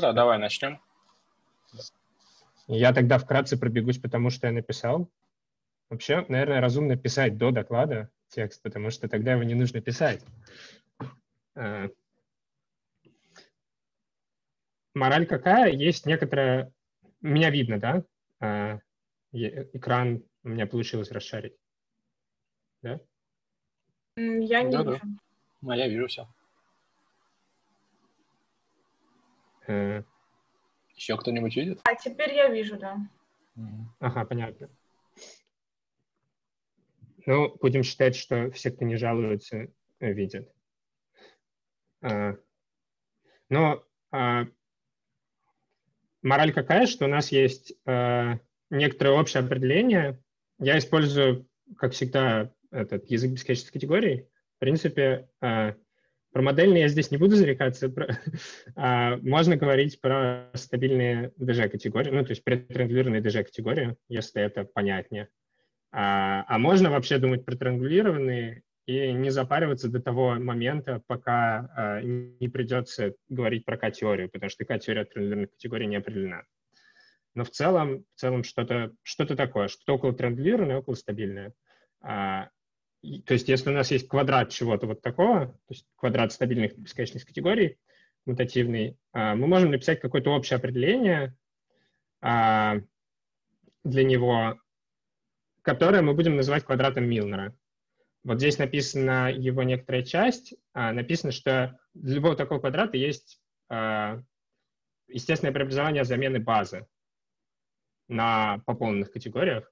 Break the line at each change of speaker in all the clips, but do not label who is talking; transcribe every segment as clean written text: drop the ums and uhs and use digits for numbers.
Да, давай начнем.
Я тогда вкратце пробегусь, потому что я написал. Вообще, наверное, разумно писать до доклада текст, потому что тогда его не нужно писать. Мораль какая? Есть некоторая... Меня видно, да? Экран у меня получилось расшарить. Да?
Я не вижу.
Да. Я вижу все. Еще кто-нибудь видит?
А теперь я вижу, да.
Ага, понятно. Ну, будем считать, что все, кто не жалуются, видят. Но мораль какая, что у нас есть некоторое общее определение. Я использую, как всегда, этот язык бесконечных категорий. В принципе, про модельные я здесь не буду зарекаться. Можно говорить про стабильные DG-категории, ну, то есть претриангулированные DG-категории, если это понятнее. А можно вообще думать про триангулированные и не запариваться до того момента, пока не придется говорить про К-теорию, потому что К-теория триангулированных категорий не определена. Но в целом что-то такое, что-то около триангулированное, около стабильное. То есть если у нас есть квадрат чего-то вот такого, то есть квадрат стабильных бесконечных категорий, мутативный, мы можем написать какое-то общее определение для него, которое мы будем называть квадратом Милнера. Вот здесь написана его некоторая часть. Написано, что для любого такого квадрата есть естественное преобразование замены базы на пополненных категориях.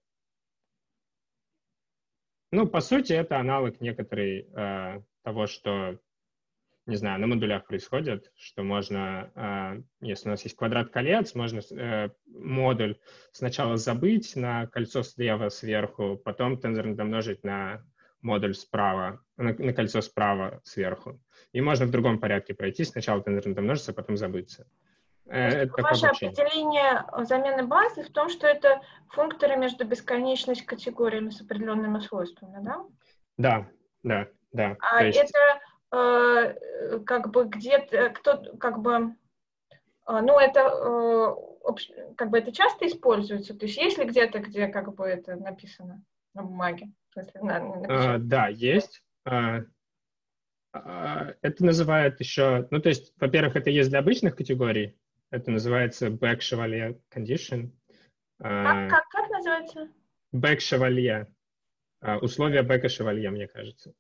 Ну, по сути, это аналог некоторый того, что, не знаю, на модулях происходит, что можно, если у нас есть квадрат колец, можно модуль сначала забыть на кольцо слева сверху, потом тензорно домножить на модуль справа, на кольцо справа сверху. И можно в другом порядке пройти, сначала тензорно домножиться, потом забыться.
Ваше определение замены базы в том, что это функторы между бесконечными категориями с определенными свойствами, да?
Да.
А
то есть...
это как бы где-то, ну это как бы это часто используется? То есть есть ли где-то, где как бы это написано на бумаге?
Да, есть. Это называют еще... Ну, то есть, во-первых, это есть для обычных категорий. Это называется back-chevalier condition.
Как называется?
Back-chevalier. Условия бэка-шевалье, мне кажется.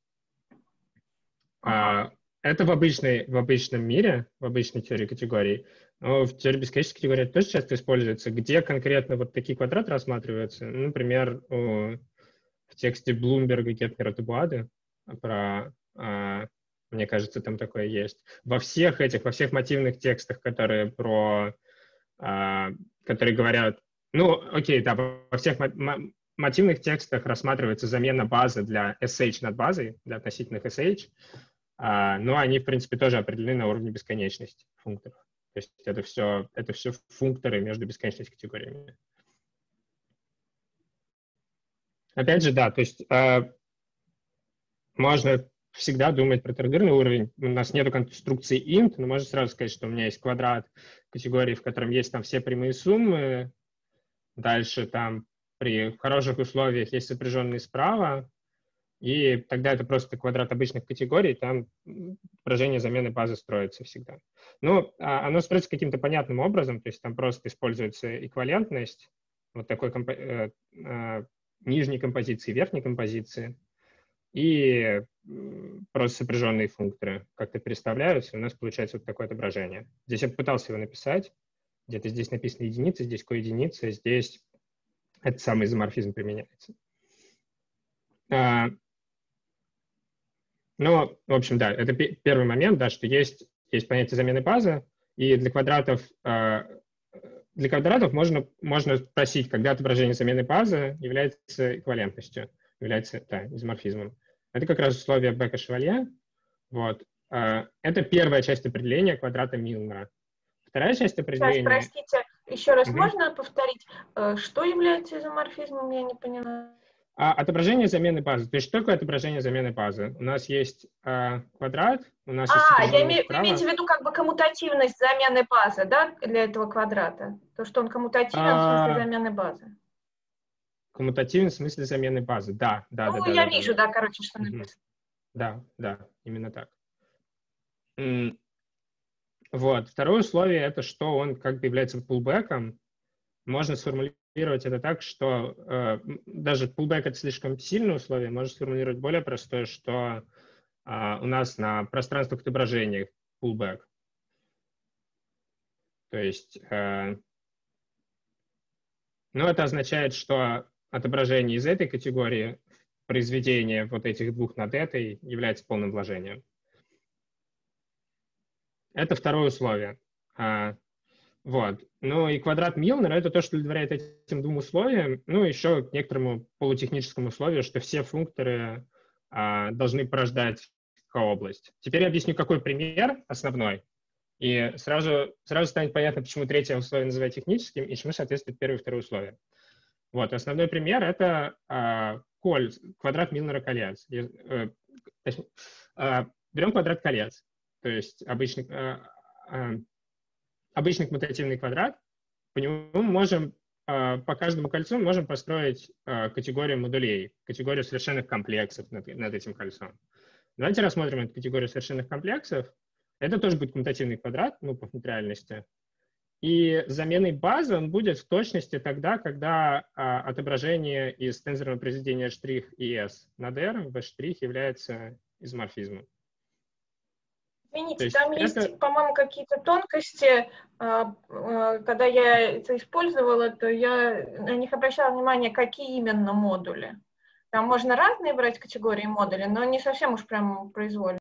Это в обычном мире, в обычной теории категорий. Но в теории бесконечных категорий это тоже часто используется. Где конкретно вот такие квадраты рассматриваются? Ну, например, в тексте Блумберга, Гетнера, Табуады мне кажется, там такое есть. Во всех мотивных текстах, которые говорят, ну, окей, да, во всех мотивных текстах рассматривается замена базы для SH над базой, для относительных SH, но они, в принципе, тоже определены на уровне бесконечности функторов. То есть это все функторы между бесконечными категориями. Опять же, да, то есть можно всегда думать про триангулярный уровень. У нас нет конструкции int, но можно сразу сказать, что у меня есть квадрат категории, в котором есть там все прямые суммы. Дальше там при хороших условиях есть сопряженные справа. И тогда это просто квадрат обычных категорий, там выражение замены базы строится всегда. Но оно строится каким-то понятным образом, то есть там просто используется эквивалентность вот такой нижней композиции, верхней композиции, и просто сопряженные функторы как-то переставляются, и у нас получается вот такое отображение. Здесь я попытался его написать, где-то здесь написано единица, здесь коединица, здесь этот самый изоморфизм применяется. Ну, в общем, да, это первый момент, да, что есть понятие замены базы, и для квадратов можно спросить, когда отображение замены базы является эквивалентностью, является изоморфизмом. Это как раз условие Бека-Шевалье. Вот. Это первая часть определения квадрата Милнера. Вторая часть определения...
Сейчас, простите, еще раз можно повторить, что является изоморфизмом, я не поняла.
Отображение замены базы. То есть что такое отображение замены базы? У нас есть квадрат, у нас есть
вы имеете в виду как бы коммутативность замены базы, да, для этого квадрата? То, что он коммутативен в смысле замены базы.
Коммутативен в смысле замены базы, да.
Я вижу, короче, что написано.
Да, именно так. Вот. Второе условие — это что он как бы является pullback'ом. Можно сформулировать это так, что даже pullback — это слишком сильное условие, можно сформулировать более простое, что у нас на пространствах отображения pullback. То есть, это означает, что отображение из этой категории произведения вот этих двух над этой является полным вложением. Это второе условие. Вот. Ну и квадрат Милнера — это то, что удовлетворяет этим двум условиям, еще к некоторому полутехническому условию, что все функторы должны порождать К-область. Теперь я объясню, какой пример основной, и сразу станет понятно, почему третье условие называют техническим и чему соответствует первое и второе условие. Вот. Основной пример — это квадрат Милнера колец. Берем квадрат колец, то есть обычный коммутативный квадрат, по нему можем, по каждому кольцу можем построить категорию модулей, категорию совершенных комплексов над этим кольцом. Давайте рассмотрим эту категорию совершенных комплексов. Это тоже будет коммутативный квадрат, по функциональности. И заменой базы он будет в точности тогда, когда отображение из тензорного произведения штрих и S над R в штрих является изоморфизмом.
Извините, там есть, по-моему, какие-то тонкости. Когда я это использовала, то я на них обращала внимание, какие именно модули. Там можно разные брать категории модулей, но не совсем уж прям произвольно.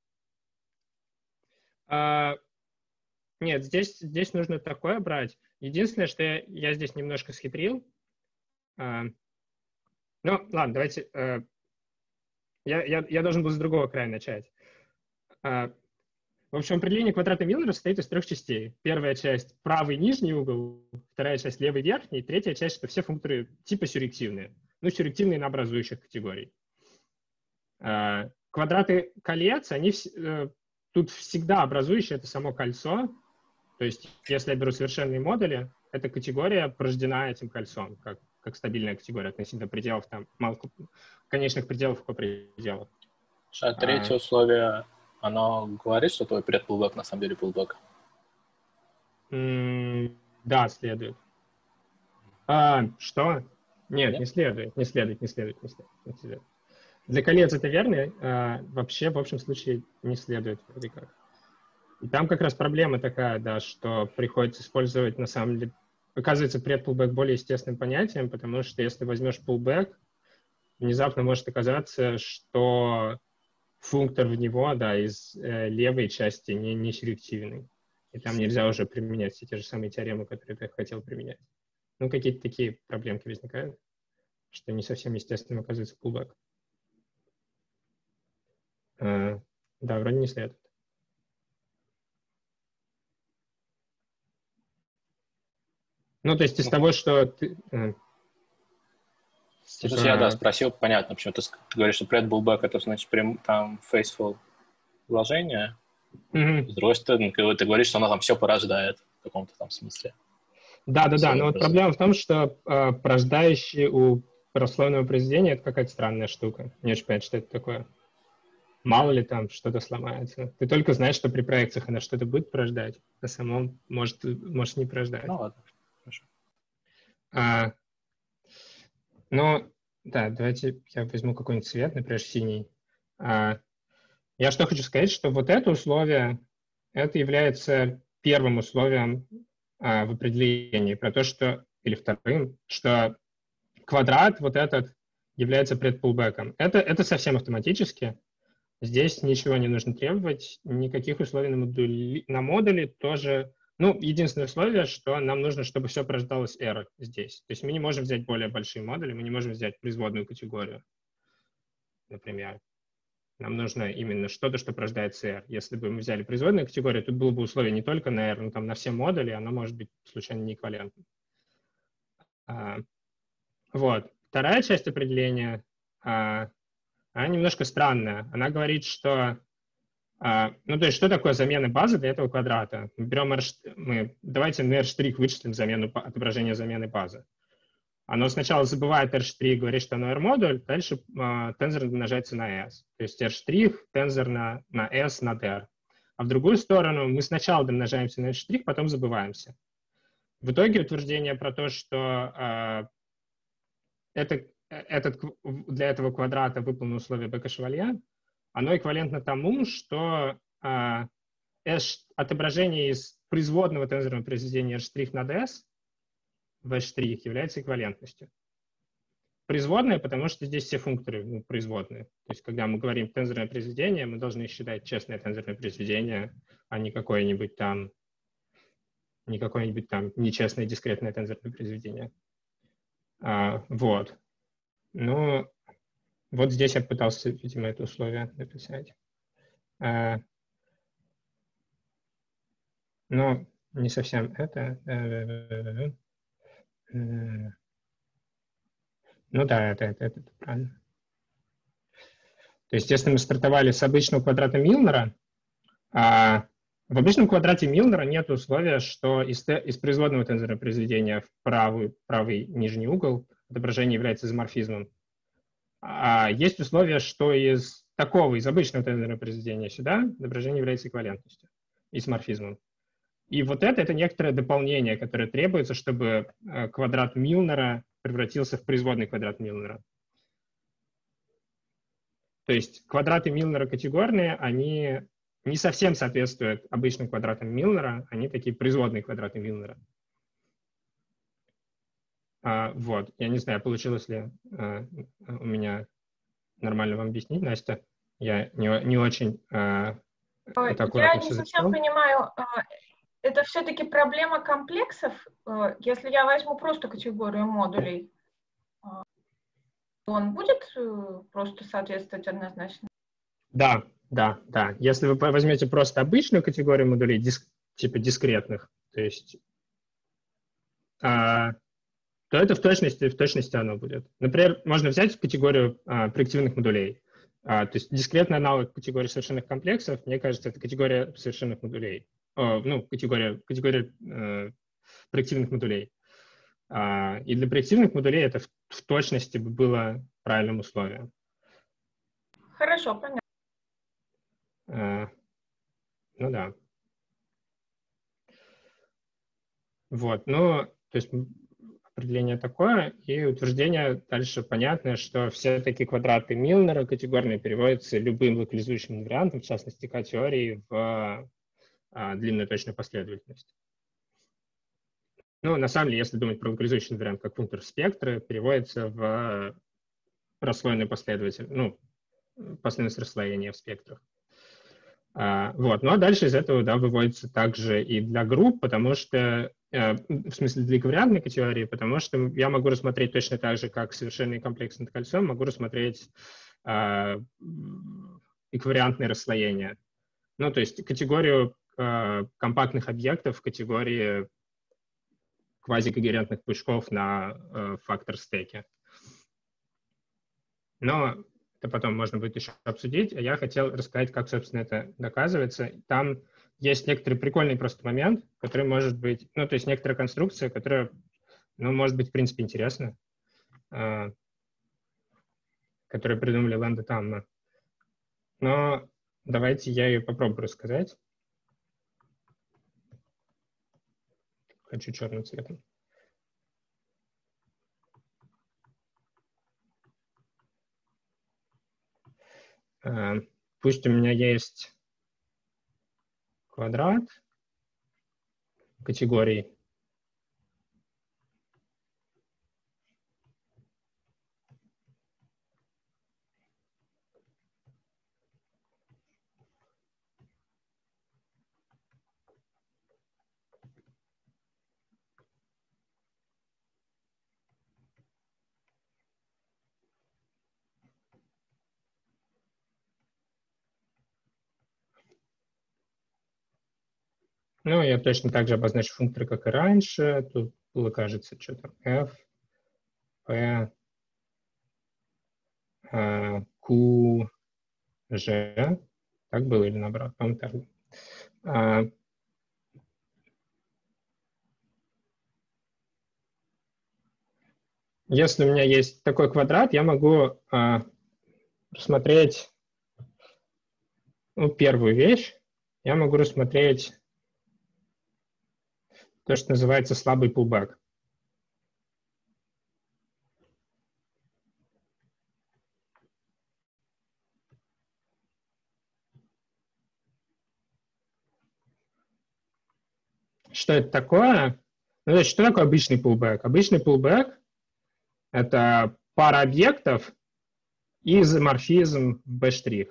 Нет, здесь нужно такое брать. Единственное, что я здесь немножко схитрил. Ладно, давайте. Я должен был с другого края начать. В общем, определение квадрата Милнера состоит из трех частей. Первая часть — правый нижний угол, вторая часть — левый верхний, третья часть — что все функторы типа сюррективные. Сюррективные на образующих категорий. Квадраты колец, они тут всегда образующие — это само кольцо. То есть, если я беру совершенные модули, эта категория порождена этим кольцом, как стабильная категория относительно пределов, конечных пределов по пределу.
Третье условие, оно говорит, что твой предпулбэк на самом деле пулбэк?
Да, следует. Что? Нет, не следует. Для колец это верно, вообще, в общем случае, не следует вроде как. И там как раз проблема такая, да, что приходится использовать, на самом деле, оказывается, предпулбэк более естественным понятием, потому что если возьмешь пулбэк, внезапно может оказаться, что функтор в него, да, из левой части не сюррективный. И там нельзя уже применять все те же самые теоремы, которые ты хотел применять. Какие-то такие проблемки возникают, что не совсем естественным оказывается пулбэк. Да, вроде не следует. То есть из того, что ты...
Я спросил, понятно, почему ты говоришь, что предпулбэк — это значит там faithful вложение. С другой стороны, ты говоришь, что оно там все порождает в каком-то там смысле.
Да. Но вот проблема в том, что порождающий у прослойного произведения — это какая-то странная штука. Не очень понятно, что это такое. Мало ли там что-то сломается. Ты только знаешь, что при проекциях она что-то будет порождать, а самом может не порождать.
Ладно, хорошо.
Да, давайте я возьму какой-нибудь цвет, например, синий. Я что хочу сказать, что вот это условие, это является первым условием в определении, про то, что, или вторым, что квадрат вот этот является предпулбэком. Это совсем автоматически. Здесь ничего не нужно требовать, никаких условий на модуле тоже. Единственное условие, что нам нужно, чтобы все порождалось R здесь. То есть мы не можем взять более большие модули, мы не можем взять производную категорию, например. Нам нужно именно что-то, что порождается R. Если бы мы взяли производную категорию, тут было бы условие не только на R, но там на все модули, оно может быть случайно неэквивалентным. Вот. Вторая часть определения она немножко странная. Она говорит, что ну, то есть, что такое замена базы для этого квадрата? Мы берем давайте на R' вычислим отображение замены базы. Оно сначала забывает R', говорит, что оно R-модуль, дальше тензор умножается на S. То есть R', тензор на S над R. А в другую сторону мы сначала домножаемся на R', потом забываемся. В итоге утверждение про то, что для этого квадрата выполнено условие Бека-Шевалье, оно эквивалентно тому, что отображение из производного тензорного произведения R' над S в S' является эквивалентностью. Производное, потому что здесь все функторы производные. То есть, когда мы говорим тензорное произведение, мы должны считать честное тензорное произведение, а не какое-нибудь там нечестное дискретное тензорное произведение. Вот. Ну, вот здесь я пытался, видимо, это условие написать. Но не совсем это. Ну да, это правильно. То есть, если мы стартовали с обычного квадрата Милнера, в обычном квадрате Милнера нет условия, что из производного тензора произведения в правый нижний угол отображение является изоморфизмом. Есть условие, что из обычного тензора произведения сюда отображение является эквивалентностью, изоморфизмом. И вот это некоторое дополнение, которое требуется, чтобы квадрат Милнера превратился в производный квадрат Милнера. То есть квадраты Милнера категорные, они не совсем соответствуют обычным квадратам Милнера, они такие производные квадраты Милнера. Вот, я не знаю, получилось ли у меня нормально вам объяснить, Настя. Я не очень аккуратно
Я не совсем понимаю, это все-таки проблема комплексов. Если я возьму просто категорию модулей, он будет просто соответствовать однозначно?
Да. Если вы возьмете просто обычную категорию модулей, типа дискретных, то есть, то это в точности оно будет. Например, можно взять категорию проективных модулей. То есть дискретный аналог категории совершенных комплексов, мне кажется, это категория совершенных модулей. Категория проективных модулей. И для проективных модулей это в точности было правильным условием.
Хорошо, понятно.
Ну да. Вот, то есть определение такое, и утверждение дальше понятное, что все такие квадраты Милнера категорные переводятся любым локализующим вариантом, в частности К-теории, в длинную точную последовательность. Ну, на самом деле, если думать про локализующий вариант как функтор спектра, переводится в расслоенную последовательность, последовательность расслоения в спектрах. Вот. Ну а дальше из этого выводится также и для групп, потому что, в смысле для эквивалентной категории, потому что я могу рассмотреть точно так же, как совершенный комплекс над кольцом, могу рассмотреть эквивалентное расслоение. Ну, то есть категорию компактных объектов в категории квазикогерентных пучков на фактор-стеке. Но это потом можно будет еще обсудить. Я хотел рассказать, как, собственно, это доказывается. Там есть некоторый прикольный просто момент, который может быть, то есть некоторая конструкция, которая, может быть, в принципе, интересна, которую придумали Лэнда Тамна. Но давайте я ее попробую рассказать. Хочу черным цветом. Пусть у меня есть квадрат категорий. Я точно так же обозначу функторы, как и раньше. Тут было, кажется, что там f, p, QG. Так было или наоборот? По-моему, так. Если у меня есть такой квадрат, я могу рассмотреть первую вещь. Я могу рассмотреть то, что называется слабый pullback. Что это такое? Ну, значит, что такое обычный pullback? Обычный pullback — это пара объектов и изоморфизм в B'.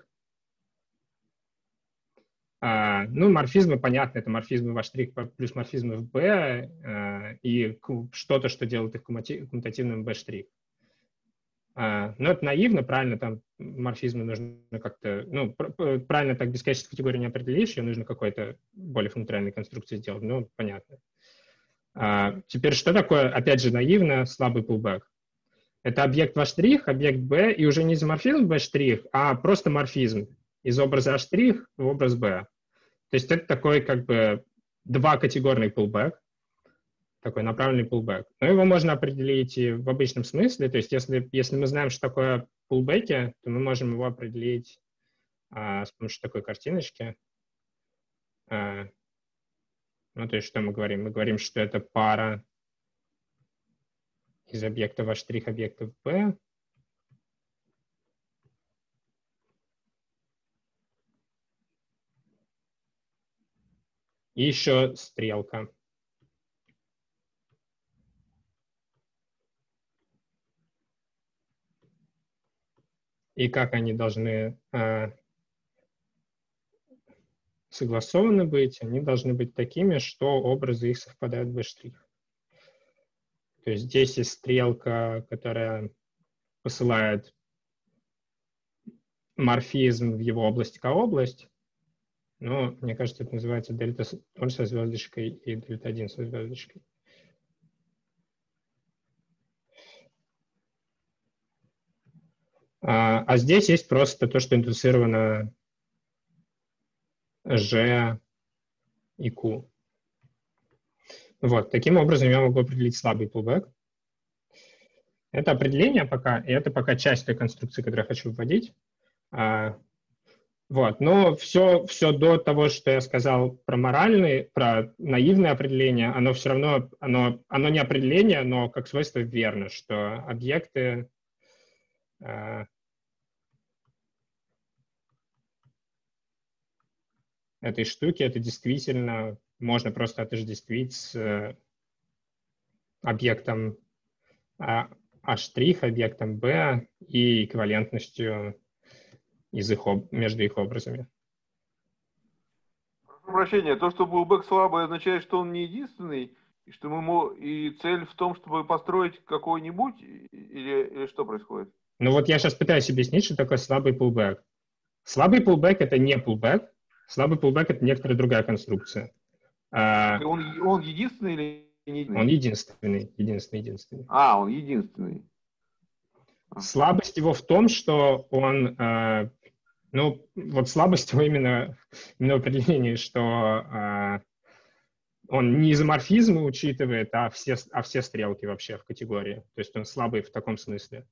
Ну, морфизмы, понятно, это морфизмы в A' плюс морфизмы в B и что-то, что делает их коммутативным в B'. Но это наивно, правильно, там морфизмы нужно как-то, ну, правильно так бесконечную категорию не определишь, ее нужно какой-то более функциональной конструкции сделать, ну, понятно. Теперь, что такое, опять же, наивно, слабый pullback? Это объект в A', объект B, и уже не изоморфизм в B', а просто морфизм из образа A' в образ B. То есть это такой как бы двухкатегорный pullback, такой направленный pullback. Но его можно определить и в обычном смысле. То есть если мы знаем, что такое pullback, то мы можем его определить с помощью такой картиночки. Ну, то есть что мы говорим? Мы говорим, что это пара из объектов A', объектов B. И еще стрелка. И как они должны согласованы быть? Они должны быть такими, что образы их совпадают в B'. То есть здесь есть стрелка, которая посылает морфизм в его область к область. Но, мне кажется, это называется дельта 0 со звездочкой и дельта 1 со звездочкой. А здесь есть просто то, что индуцировано G и Q. Вот, таким образом я могу определить слабый pullback. Это определение пока, и это пока часть той конструкции, которую я хочу вводить. Вот, но все до того, что я сказал про наивное определение, оно все равно, оно не определение, но как свойство верно, что объекты этой штуки, это действительно можно просто отождествить с объектом A', объектом B и эквивалентностью между их образами.
Прошу прощения, то, что pullback слабый, означает, что он не единственный, и что и цель в том, чтобы построить какой-нибудь, или что происходит?
Ну вот я сейчас пытаюсь объяснить, что такое слабый pullback. Слабый pullback — это не pullback. Слабый pullback — это некоторая другая конструкция.
Он единственный или не единственный?
Он единственный.
Он единственный.
Слабость его в том, что он, ну, вот слабость его именно в определении, что он не изоморфизмы учитывает, а все стрелки вообще в категории. То есть он слабый в таком смысле.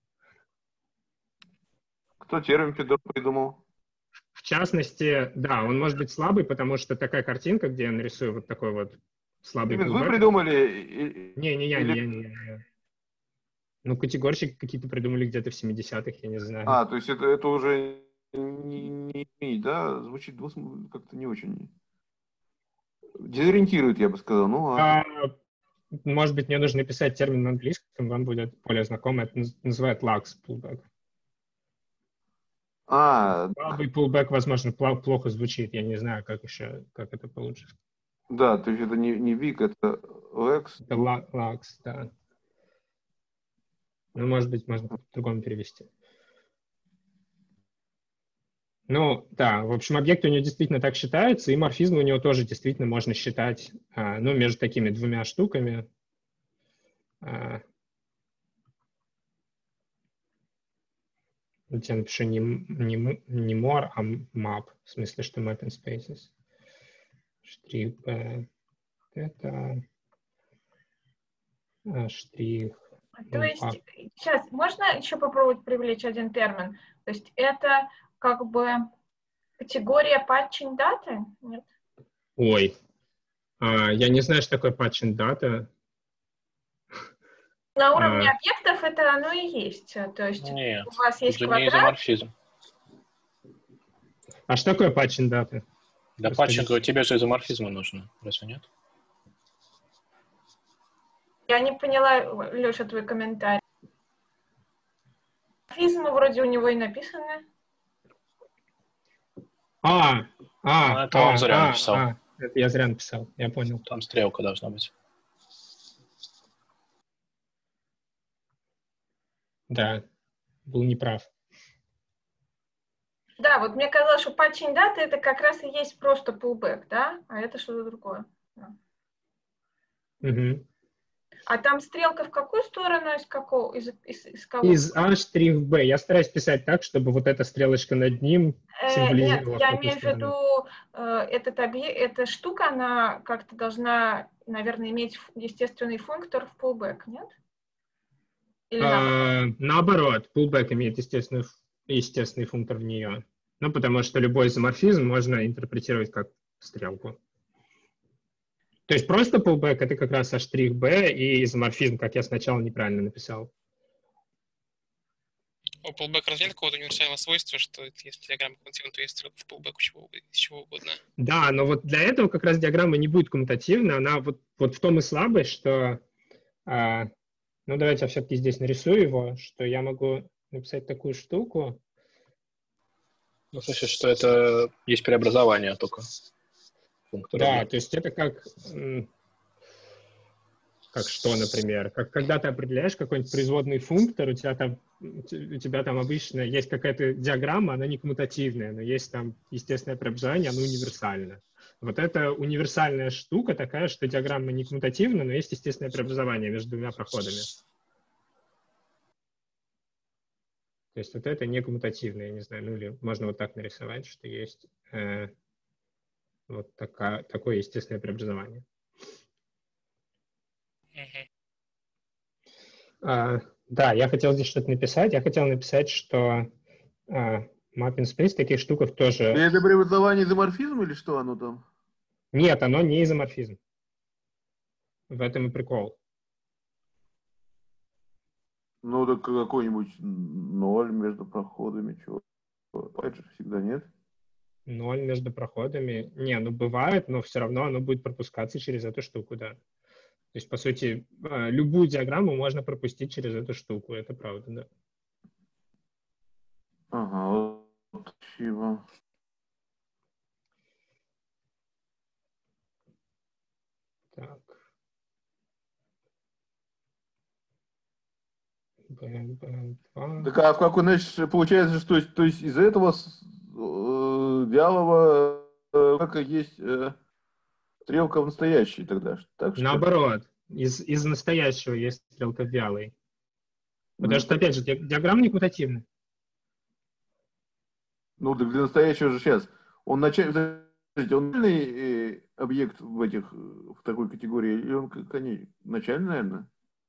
Кто термин придумал?
В частности, да, он может быть слабый, потому что такая картинка, где я нарисую вот такой вот слабый pullback.
Вы придумали?
Не я. Ну, категорщики какие-то придумали где-то в 70-х, я не знаю.
То есть это уже не да? Звучит как-то не очень. Дезориентирует, я бы сказал.
Может быть, мне нужно написать термин на английском, вам будет более знакомо. Это называют lax pullback. Слабый pullback, возможно, плохо звучит. Я не знаю, как это получится.
Да, то есть это не вик, это lax.
Это lax, да. Ну, может быть, можно по-другому перевести. Ну, да, в общем, объект у него действительно так считается, и морфизм у него тоже действительно можно считать, ну, между такими двумя штуками. Я напишу не more, а map, в смысле, что mapping spaces. Штрих B. Это штрих.
То есть, сейчас, можно еще попробовать привлечь один термин? То есть это как бы категория patching даты? Нет?
Ой, я не знаю, что такое patching data.
На уровне объектов это оно и есть. То есть
Нет,
у вас есть
это
квадрат.
не изоморфизм.
А что такое patching data?
Для патчинга тебе же изоморфизмы нужны, разве нет?
Я не поняла, Леша, твой комментарий. Изоморфизмы вроде у него и написаны.
Это он зря написал.
Это я зря написал, я понял.
Там стрелка должна быть.
Да, был неправ.
Да, вот мне казалось, что patching даты это как раз и есть просто pullback, да? А это что-то другое. Да.
Угу.
А там стрелка в какую сторону, из кого?
Из A'-B. Я стараюсь писать так, чтобы вот эта стрелочка над ним символизировала.
Нет, я имею в виду, эта штука, она как-то должна, наверное, иметь естественный функтор в pullback, нет? Или
наоборот, pullback имеет естественный функтор в нее. Ну, потому что любой изоморфизм можно интерпретировать как стрелку. То есть просто pullback — это как раз A'-B и изоморфизм, как я сначала неправильно написал.
У pullback разве нет какого-то универсального свойства, что если диаграмма коммутативна, то есть стрелка в pullback из чего угодно?
Да, но вот для этого как раз диаграмма не будет коммутативна. Она вот в том и слабость, что... ну, давайте я все-таки здесь нарисую его, что я могу написать такую штуку.
Ну, в смысле, что это есть преобразование только.
Да, то есть это как что, например? Как когда ты определяешь какой-нибудь производный функтор, у тебя там обычно есть какая-то диаграмма, она не коммутативная, но есть там естественное преобразование, оно универсально. Вот это универсальная штука такая, что диаграмма не коммутативна, но есть естественное преобразование между двумя проходами. То есть вот это не коммутативное, я не знаю, ну или можно вот так нарисовать, что есть вот такое естественное преобразование. Да, я хотел здесь что-то написать. Я хотел написать, что mapping space в таких штуках тоже...
Это преобразование изоморфизм или что оно там?
Нет, оно не изоморфизм. В этом и прикол.
Ну, так какой-нибудь 0 между проходами, чего? Опять же, всегда нет.
0 между проходами. Не, ну бывает, но все равно оно будет пропускаться через эту штуку, да. То есть, по сути, любую диаграмму можно пропустить через эту штуку, это правда, да.
Ага, вот спасибо.
Так. B2.
Так, а в какой, значит, получается, что то есть из этого вялого как есть стрелка в настоящей тогда? Так, что
наоборот, из настоящего есть стрелка вялой. Потому что, опять же, диаграмма не коммутативна.
Ну, так для настоящего же сейчас. Он начальный объект в такой категории, или он начальный, наверное?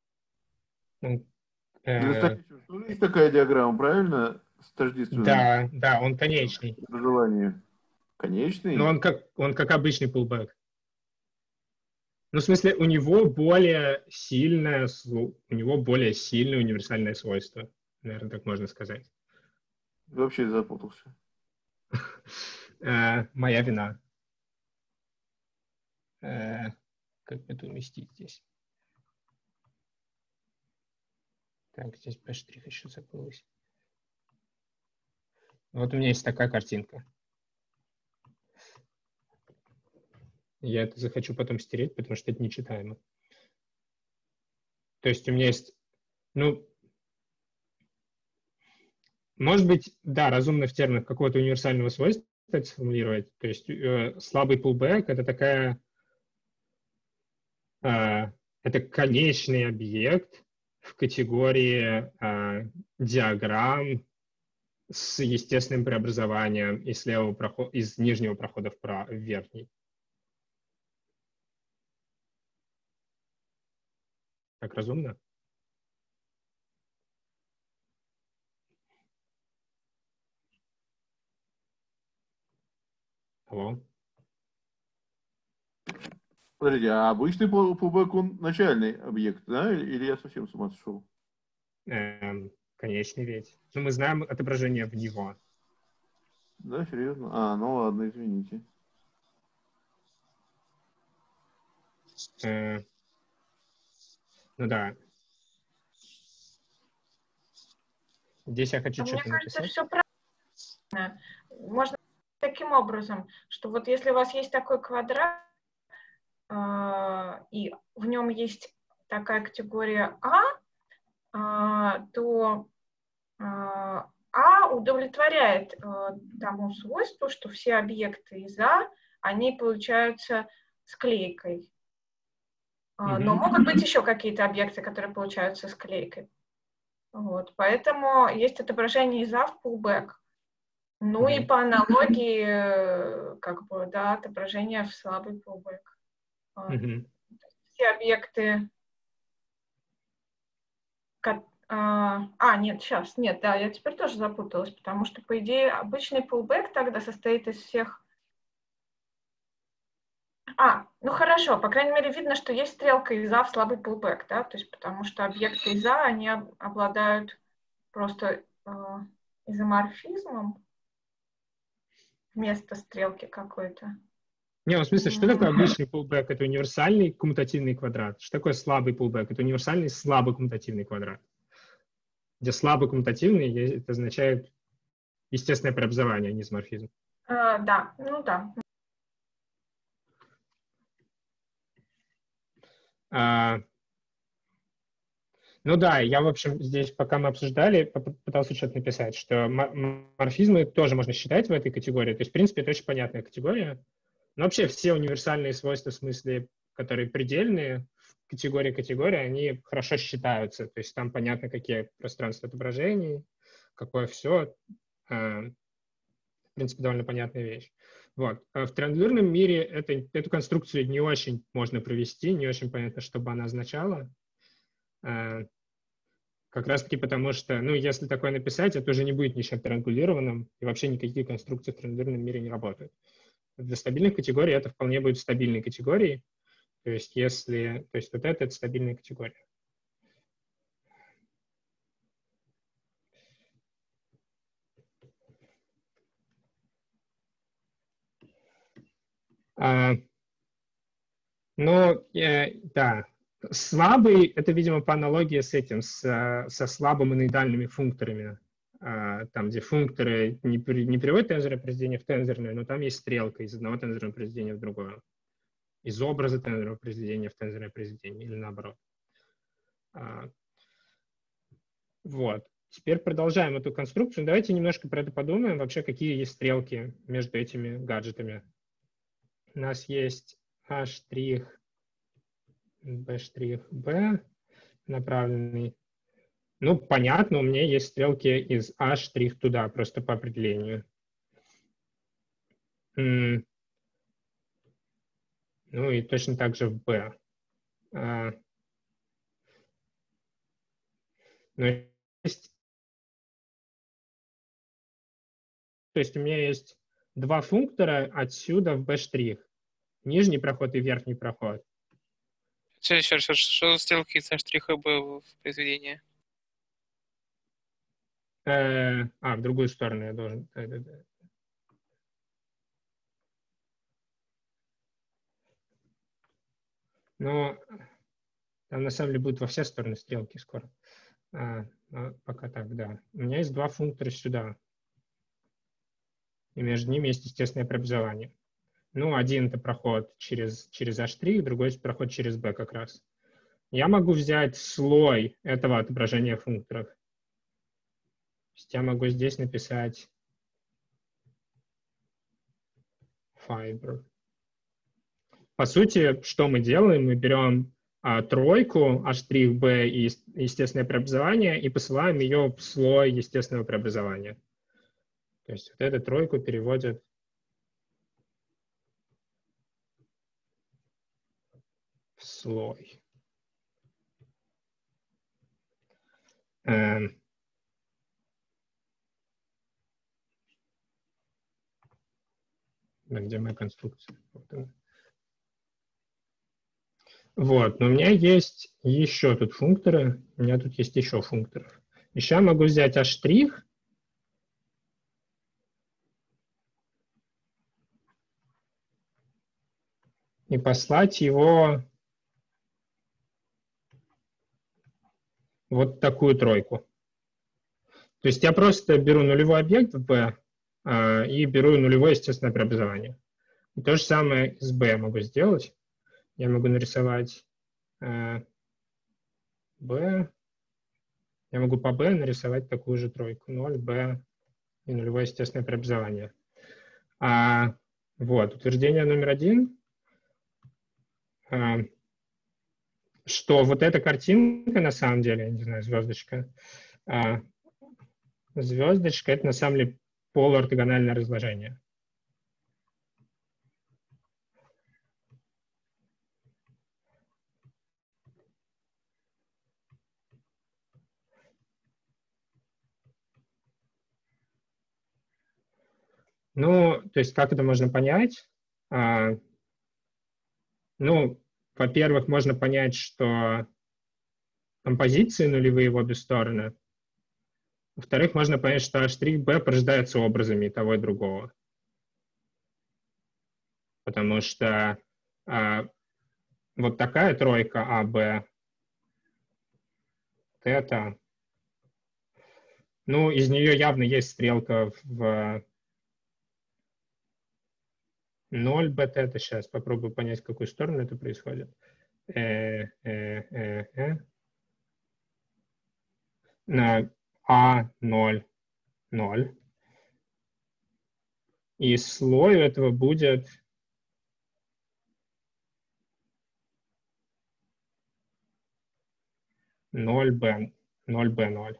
Для настоящего тоже есть такая диаграмма, правильно? С тождественным.
Да, он конечный.
Образование. Конечный?
Но он как обычный pullback. Ну, в смысле, у него более сильное универсальное свойство. Наверное, так можно сказать.
Вообще запутался.
Моя вина. Как это уместить здесь? Так, здесь P' еще забылось. Вот у меня есть такая картинка. Я это захочу потом стереть, потому что это нечитаемо. То есть у меня есть, ну, может быть, да, разумно в терминах какого-то универсального свойства это сформулировать. То есть слабый pullback — это это конечный объект в категории диаграмм с естественным преобразованием из нижнего прохода в верхний. Так разумно? Алло?
Подождите, а обычный pullback, он начальный объект, да? Или я совсем с ума сошел?
Конечный ведь. Но мы знаем отображение в него.
Да, серьезно? Ну ладно, извините.
Ну да. Здесь я хочу что-то написать.
Мне кажется, все правильно. Можно таким образом, что вот если у вас есть такой квадрат, и в нем есть такая категория то удовлетворяет тому свойству, что все объекты из они получаются склейкой. Но могут быть еще какие-то объекты, которые получаются склейкой. Вот. Поэтому есть отображение из в pullback. Ну и по аналогии, отображение в слабый pullback. Все объекты... я теперь тоже запуталась, потому что, по идее, обычный pullback тогда состоит из всех... ну хорошо, по крайней мере, видно, что есть стрелка из в слабый pullback, да, то есть потому что объекты из они обладают просто изоморфизмом вместо стрелки какой-то.
Не, в смысле, что такое обычный pullback? Это универсальный коммутативный квадрат. Что такое слабый pullback? Это универсальный слабый коммутативный квадрат. Где слабый коммутативный, это означает естественное преобразование, а не изоморфизм.
Да.
Ну да, я, в общем, здесь, пока мы обсуждали, пытался что-то написать, что морфизмы тоже можно считать в этой категории. То есть, в принципе, это очень понятная категория. Но вообще все универсальные свойства, в смысле, которые предельные, в категории, они хорошо считаются. То есть там понятно, какие пространства отображений, какое все. В принципе, довольно понятная вещь. Вот. В триангулярном мире эту конструкцию не очень можно провести, не очень понятно, что бы она означала. Как раз-таки потому, что, если такое написать, это уже не будет ничем триангулированным, и вообще никакие конструкции в триангулярном мире не работают. Для стабильных категорий это вполне будет стабильной категорией. То есть вот это стабильная категория. Да. Слабый — это, видимо, по аналогии с этим, со слабомоноидальными функторами. Там, где функторы не приводят тензорное произведение в тензорное, но там есть стрелка из одного тензорного произведения в другое. Из образа тензорного произведения в тензорное произведение, или наоборот. Вот. Теперь продолжаем эту конструкцию. Давайте немножко про это подумаем. Вообще, какие есть стрелки между этими гаджетами. У нас есть A', B' направленный. Понятно, у меня есть стрелки из A' туда, просто по определению. И точно так же в B. То есть у меня есть два функтора отсюда в B'. Нижний проход и верхний проход.
Еще раз, что за стрелки из A' и B в произведении?
В другую сторону я должен. Да. Но там на самом деле будут во все стороны стрелки скоро. Пока так, да. У меня есть два функтора сюда. И между ними есть естественное преобразование. Один это проход через A', другой проход через B как раз. Я могу взять слой этого отображения функторов. То есть я могу здесь написать fiber. По сути, что мы делаем? Мы берем тройку A', B и естественное преобразование и посылаем ее в слой естественного преобразования. То есть вот эту тройку переводят в слой. Где моя конструкция? Вот, но у меня есть еще тут функторы. У меня тут есть еще функторов. Еще я могу взять A' и послать его вот такую тройку. То есть я просто беру нулевой объект в B и беру нулевое естественное преобразование. И то же самое с B я могу сделать. Я могу нарисовать B. Я могу по B нарисовать такую же тройку. 0, B и нулевое естественное преобразование. Вот, утверждение номер 1. Что вот эта картинка, на самом деле, я не знаю, звездочка, звездочка — это на самом деле полуортогональное разложение. Ну, то есть как это можно понять? Ну, во-первых, можно понять, что композиции нулевые в обе стороны. Во-вторых, можно понять, что A'B порождается образами и того, и другого. Потому что вот такая тройка AB, θ, ну, из нее явно есть стрелка в 0 бθ. Сейчас попробую понять, в какую сторону это происходит. На А0, 0. И слой этого будет ноль b 0.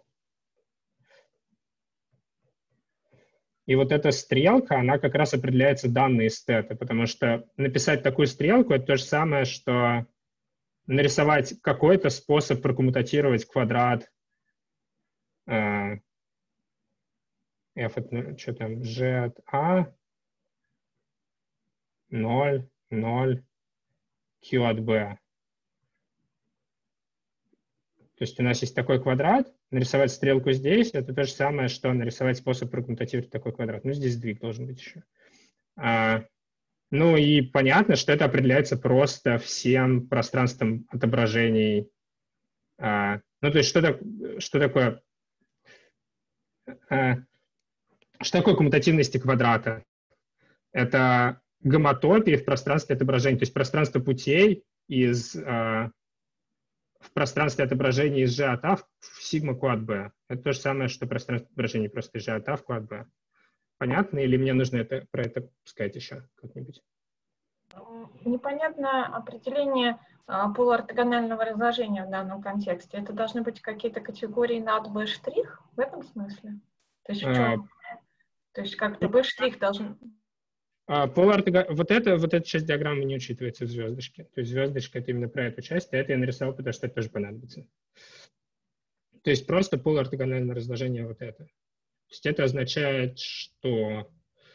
И вот эта стрелка, она как раз определяется данные из θ, потому что написать такую стрелку — это то же самое, что нарисовать какой-то способ прокоммутатировать квадрат f от, что там, g от a, 0, 0, q от b. То есть у нас есть такой квадрат, нарисовать стрелку здесь — это то же самое, что нарисовать способ прокоммутатировать такой квадрат. Ну, здесь сдвиг должен быть еще. Ну и понятно, что это определяется просто всем пространством отображений. Ну, то есть что такое коммутативность квадрата? Это гомотопия в пространстве отображений, то есть пространство путей в пространстве отображения из G от A в сигма q от B. Это то же самое, что пространство отображения просто из G от A в q от B. Понятно? Или мне нужно про это сказать еще как-нибудь?
Непонятно определение полуортогонального разложения в данном контексте. Это должны быть какие-то категории над B' в этом смысле? То есть в чем? То есть как-то B' должен...
Вот эта часть диаграммы не учитывается в звездочке. То есть звездочка — это именно про эту часть, а это я нарисовал, потому что это тоже понадобится. То есть просто полуортогональное разложение вот это. То есть это означает, что...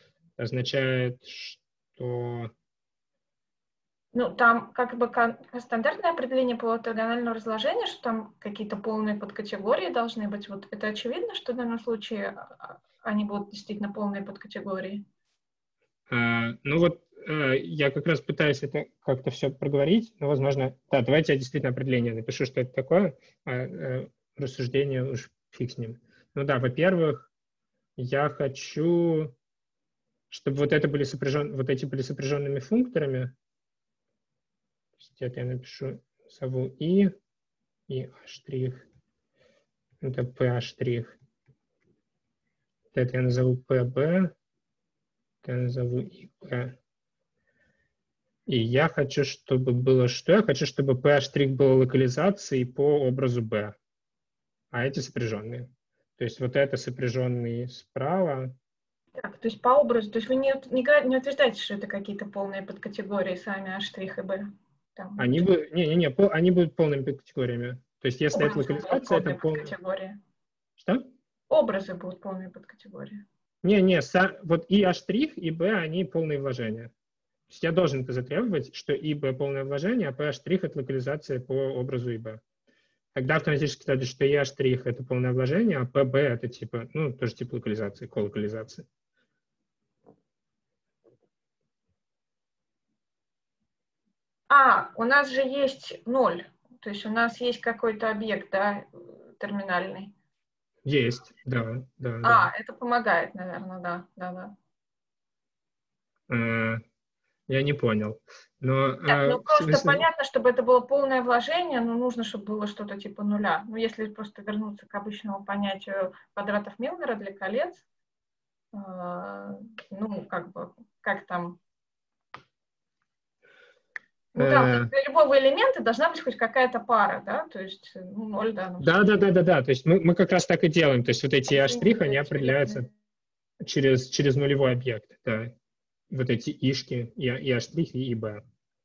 Ну, там как бы стандартное определение полуортогонального разложения, что там какие-то полные подкатегории должны быть. Вот это очевидно, что в данном случае они будут действительно полные подкатегории?
Ну вот я как раз пытаюсь это как-то все проговорить, но, возможно, да, давайте я действительно определение напишу, что это такое, рассуждение уж фиг с ним. Ну да, во-первых, я хочу, чтобы вот эти были сопряженными функторами. То есть это я напишу, назову и A', это P', это я назову PB, я назову IP. И я хочу, чтобы было что? Я хочу, чтобы P' было локализацией по образу B, а эти сопряженные. То есть вот это сопряженные справа,
Так, то есть по образу, то есть вы не утверждаете, что это какие-то полные подкатегории сами А' и Б?
Они будут полными подкатегориями. То есть если это
Образы
локализация, это
будут полные подкатегории.
Что?
Образы будут полные подкатегории.
Вот и А', и Б, они полные вложения. То есть я должен это затребовать, что и Б полное вложение, а П' это локализация по образу и Б. Тогда автоматически следует, что и А' это полное вложение, а ПБ это типа, тоже типа локализации, колокализации.
У нас же есть 0. То есть у нас есть какой-то объект, да, терминальный.
Есть, да.
Это помогает, наверное, да.
Я не понял. Но,
просто понятно, чтобы это было полное вложение, но нужно, чтобы было что-то типа нуля. Если просто вернуться к обычному понятию квадратов Милнера для колец, как там... для любого элемента должна быть хоть какая-то пара, да, то есть 0, да.
То есть мы как раз так и делаем. То есть вот эти А', они определяются через нулевой объект, да. Вот эти ишки, и А', и Б.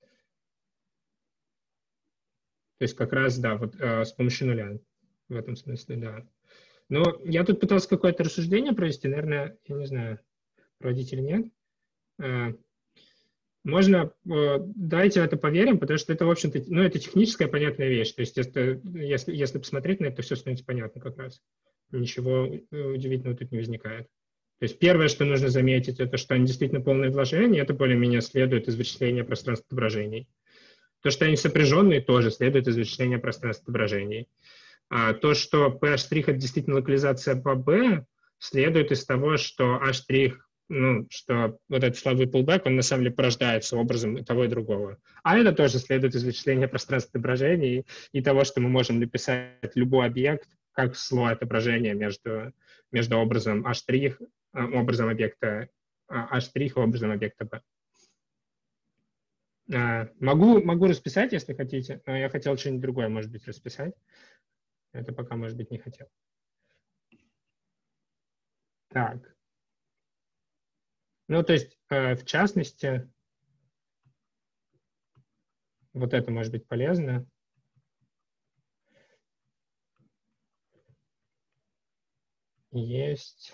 То есть как раз, да, вот с помощью нуля. В этом смысле, да. Но я тут пытался какое-то рассуждение провести, наверное, я не знаю, проводить или нет. Можно, давайте в это поверим, потому что это, в общем-то, это техническая понятная вещь. То есть если посмотреть на это, все становится понятно как раз. Ничего удивительного тут не возникает. То есть первое, что нужно заметить, это что они действительно полное вложение, это более-менее следует из вычисления пространства отображений. То, что они сопряженные, тоже следует из вычисления пространства отображений. А то, что P' это действительно локализация по B, следует из того, что А', что вот этот слабый pullback, он на самом деле порождается образом и того, и другого. А это тоже следует из вычисления пространства отображений и того, что мы можем написать любой объект как слой отображения между образом А', образом объекта А' и образом объекта B. Могу расписать, если хотите, но я хотел что-нибудь другое, может быть, расписать. Это пока, может быть, не хотел. Так. То есть, в частности, вот это может быть полезно. Есть...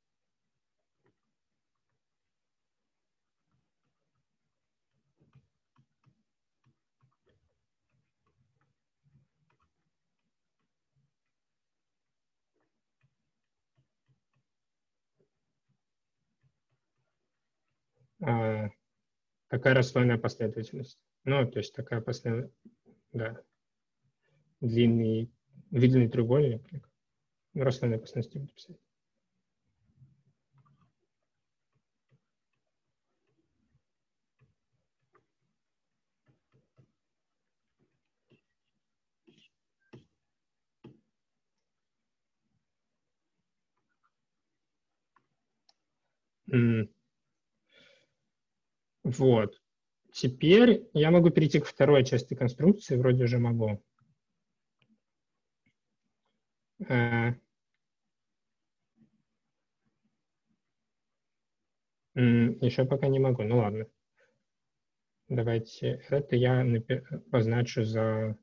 такая расслойная последовательность. То есть такая последовательность, да. Длинный треугольник. Расслойная последовательность буду писать. Вот. Теперь я могу перейти к второй части конструкции, вроде уже могу. Еще пока не могу, ладно. Давайте это я позначу за...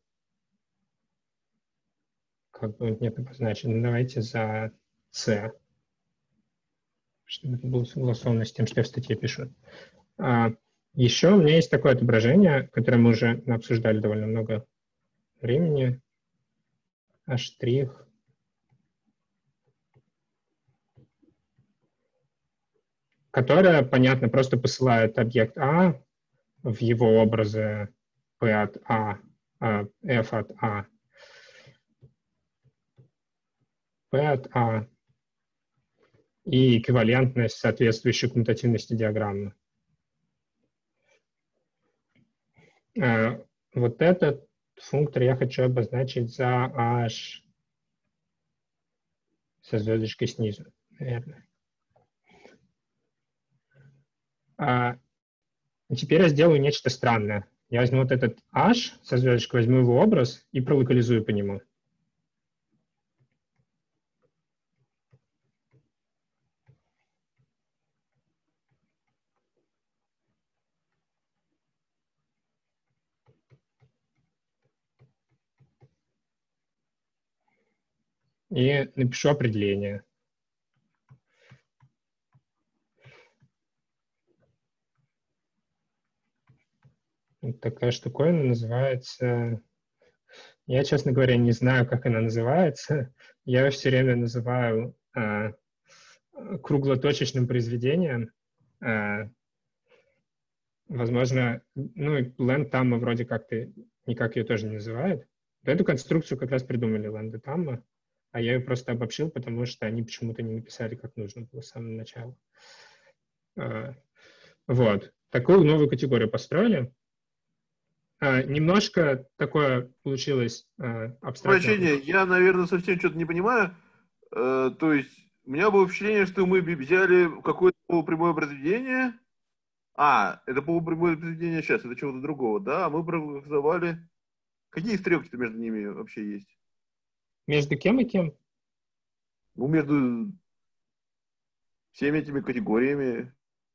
Как бы нет обозначено. Давайте за C. Чтобы это было согласовано с тем, что я в статье пишу. Еще у меня есть такое отображение, которое мы уже обсуждали довольно много времени. А', которое, понятно, просто посылает объект А в его образы P от А, F от А, P от А и эквивалентность соответствующей коммутативности диаграммы. Вот этот функтор я хочу обозначить за H со звездочкой снизу, наверное. Теперь я сделаю нечто странное. Я возьму вот этот H со звездочкой, возьму его образ и пролокализую по нему. и напишу определение. Вот такая штуковина называется... Я, честно говоря, не знаю, как она называется. Я ее все время называю круглоточечным произведением. Возможно, ну и Land-Tamma вроде как-то никак ее тоже не называют. Эту конструкцию как раз придумали Land-Tamma, а я ее просто обобщил, потому что они почему-то не написали, как нужно было с самого начала. Вот. Такую новую категорию построили. Немножко такое получилось абстрактное.
Прощение, я, наверное, совсем что-то не понимаю. То есть у меня было впечатление, что мы взяли какое-то полупрямое произведение. Это полупрямое произведение сейчас, это чего-то другого, да? А мы проголосовали. Какие стрелки-то между ними вообще есть?
Между кем и кем?
Ну, между всеми этими категориями.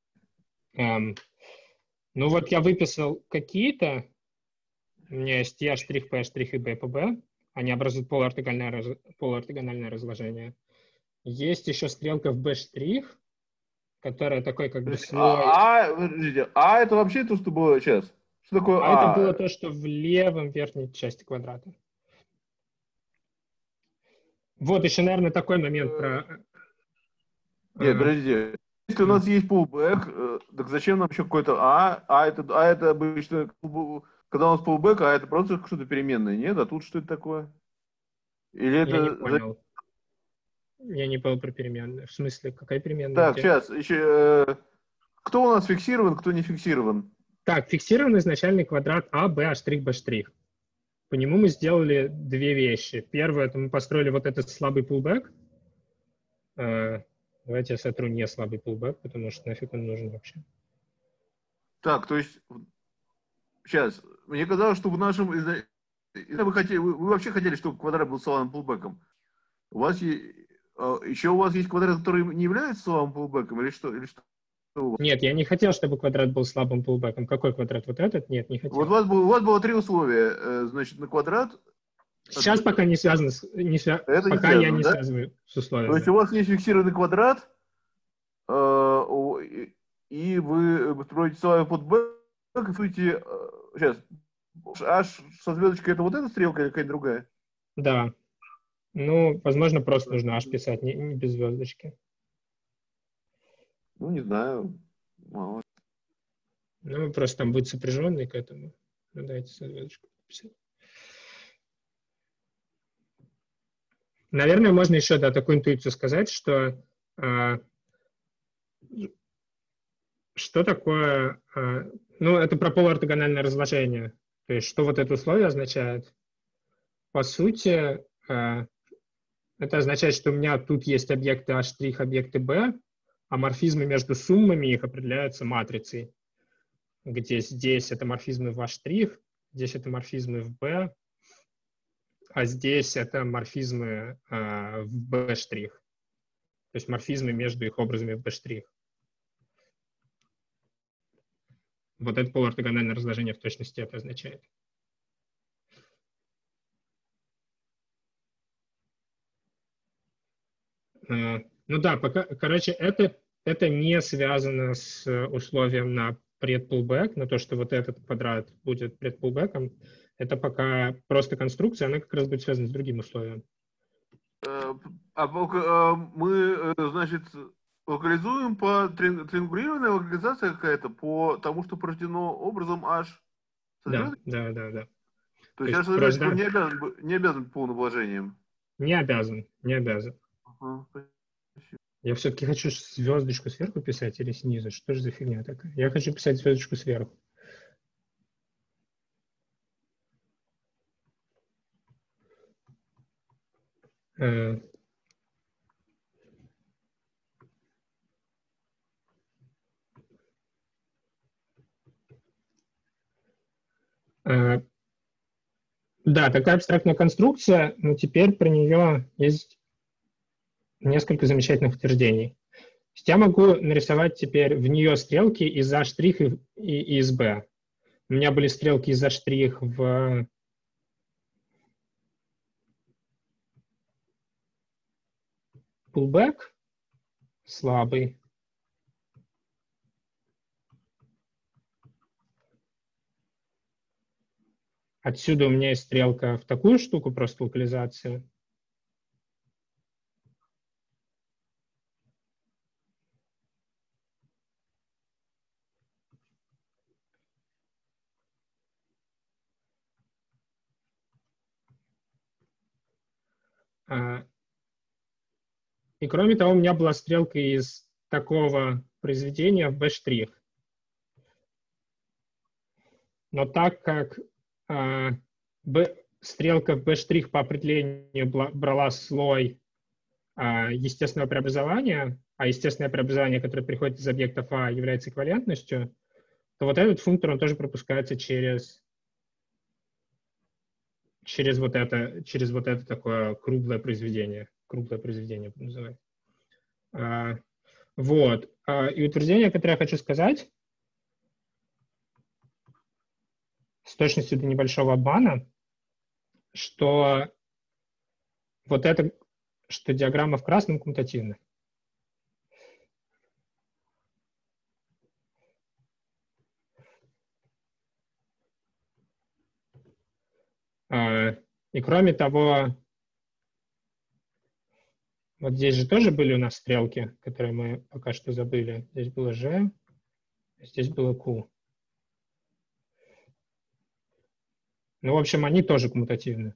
Ну вот я выписал какие-то. У меня есть я', P', и B по B. Они образуют полуортогональное разложение. Есть еще стрелка в B', которая такой как бы слой...
Подождите, это вообще то, что было сейчас? Что такое
это было то, что в левом верхней части квадрата. Вот еще, наверное, такой момент про...
Нет, подождите. Если у нас есть pullback, так зачем нам еще какой-то это обычно, когда у нас pullback, это просто что-то переменное, нет? А тут что это такое? Или это...
Я не понял. Я не понял про переменную. В смысле, какая переменная?
Так, сейчас, еще... Кто у нас фиксирован, кто не фиксирован?
Так, фиксирован изначальный квадрат А, Б, А', Б'. По нему мы сделали две вещи. Первое, это мы построили вот этот слабый pullback. Давайте я сотру не слабый pullback, потому что нафиг он нужен вообще.
Так, то есть... Сейчас, мне казалось, что в нашем... Вы вообще хотели, чтобы квадрат был слабым pullback'ом. У вас еще у вас есть квадрат, который не является слабым pullback'ом, или что?
Нет, я не хотел, чтобы квадрат был слабым pullback'ом. Какой квадрат? Вот этот? Нет, не хотел.
Вот у вас было три условия. Значит, на квадрат...
Сейчас пока не связано пока я не связываю с условиями.
То есть у вас есть фиксированный квадрат, и вы строите слабый pullback, и строите... Сейчас. H со звездочкой это вот эта стрелка или какая-то другая?
Да. Ну, возможно, просто нужно H писать, не без звездочки.
Ну, не знаю. Мало.
Ну, просто там будет сопряженный к этому. Ну, дайте со звездочку писать. Наверное, можно еще, такую интуицию сказать, что что такое... это про полуортогональное разложение. То есть, что вот это условие означает? По сути, это означает, что у меня тут есть объекты А', объекты Б, а морфизмы между суммами их определяются матрицей, где здесь это морфизмы в А', здесь это морфизмы в Б, а здесь это морфизмы в B'. То есть морфизмы между их образами в B'. Вот это полуортогональное разложение в точности это означает. Ну да, короче, это не связано с условием на предпулбэк, на то, что вот этот квадрат будет предпулбэком. Это пока просто конструкция, она как раз будет связана с другим условием.
Мы, значит, локализуем по триангулированной локализации какая-то по тому, что порождено образом H.
Да.
То есть H не обязан быть полным вложением?
Не обязан. Я все-таки хочу звездочку сверху писать или снизу. Что же за фигня такая? Я хочу писать звездочку сверху. Да, такая абстрактная конструкция, но теперь про нее есть несколько замечательных утверждений. Я могу нарисовать теперь в нее стрелки из А' и из Б. У меня были стрелки из А' в pullback слабый. Отсюда у меня есть стрелка в такую штуку, просто локализация. И кроме того, у меня была стрелка из такого произведения в B'. Но так как стрелка в B' по определению брала слой естественного преобразования, а естественное преобразование, которое приходит из объектов А, является эквивалентностью, то вот этот функтор, он тоже пропускается через вот это такое круглое произведение называется. Вот. И утверждение, которое я хочу сказать, с точностью до небольшого обмана, что что диаграмма в красном коммутативна. И кроме того, вот здесь же тоже были у нас стрелки, которые мы пока что забыли. Здесь было G, здесь было Q. Ну, в общем, они тоже коммутативны.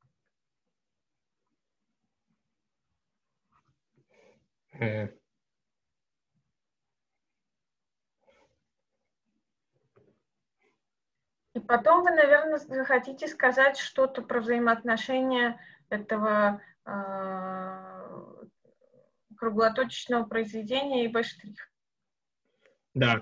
И потом вы, наверное, захотите сказать что-то про взаимоотношения этого круглоточечного произведения и B'.
Да.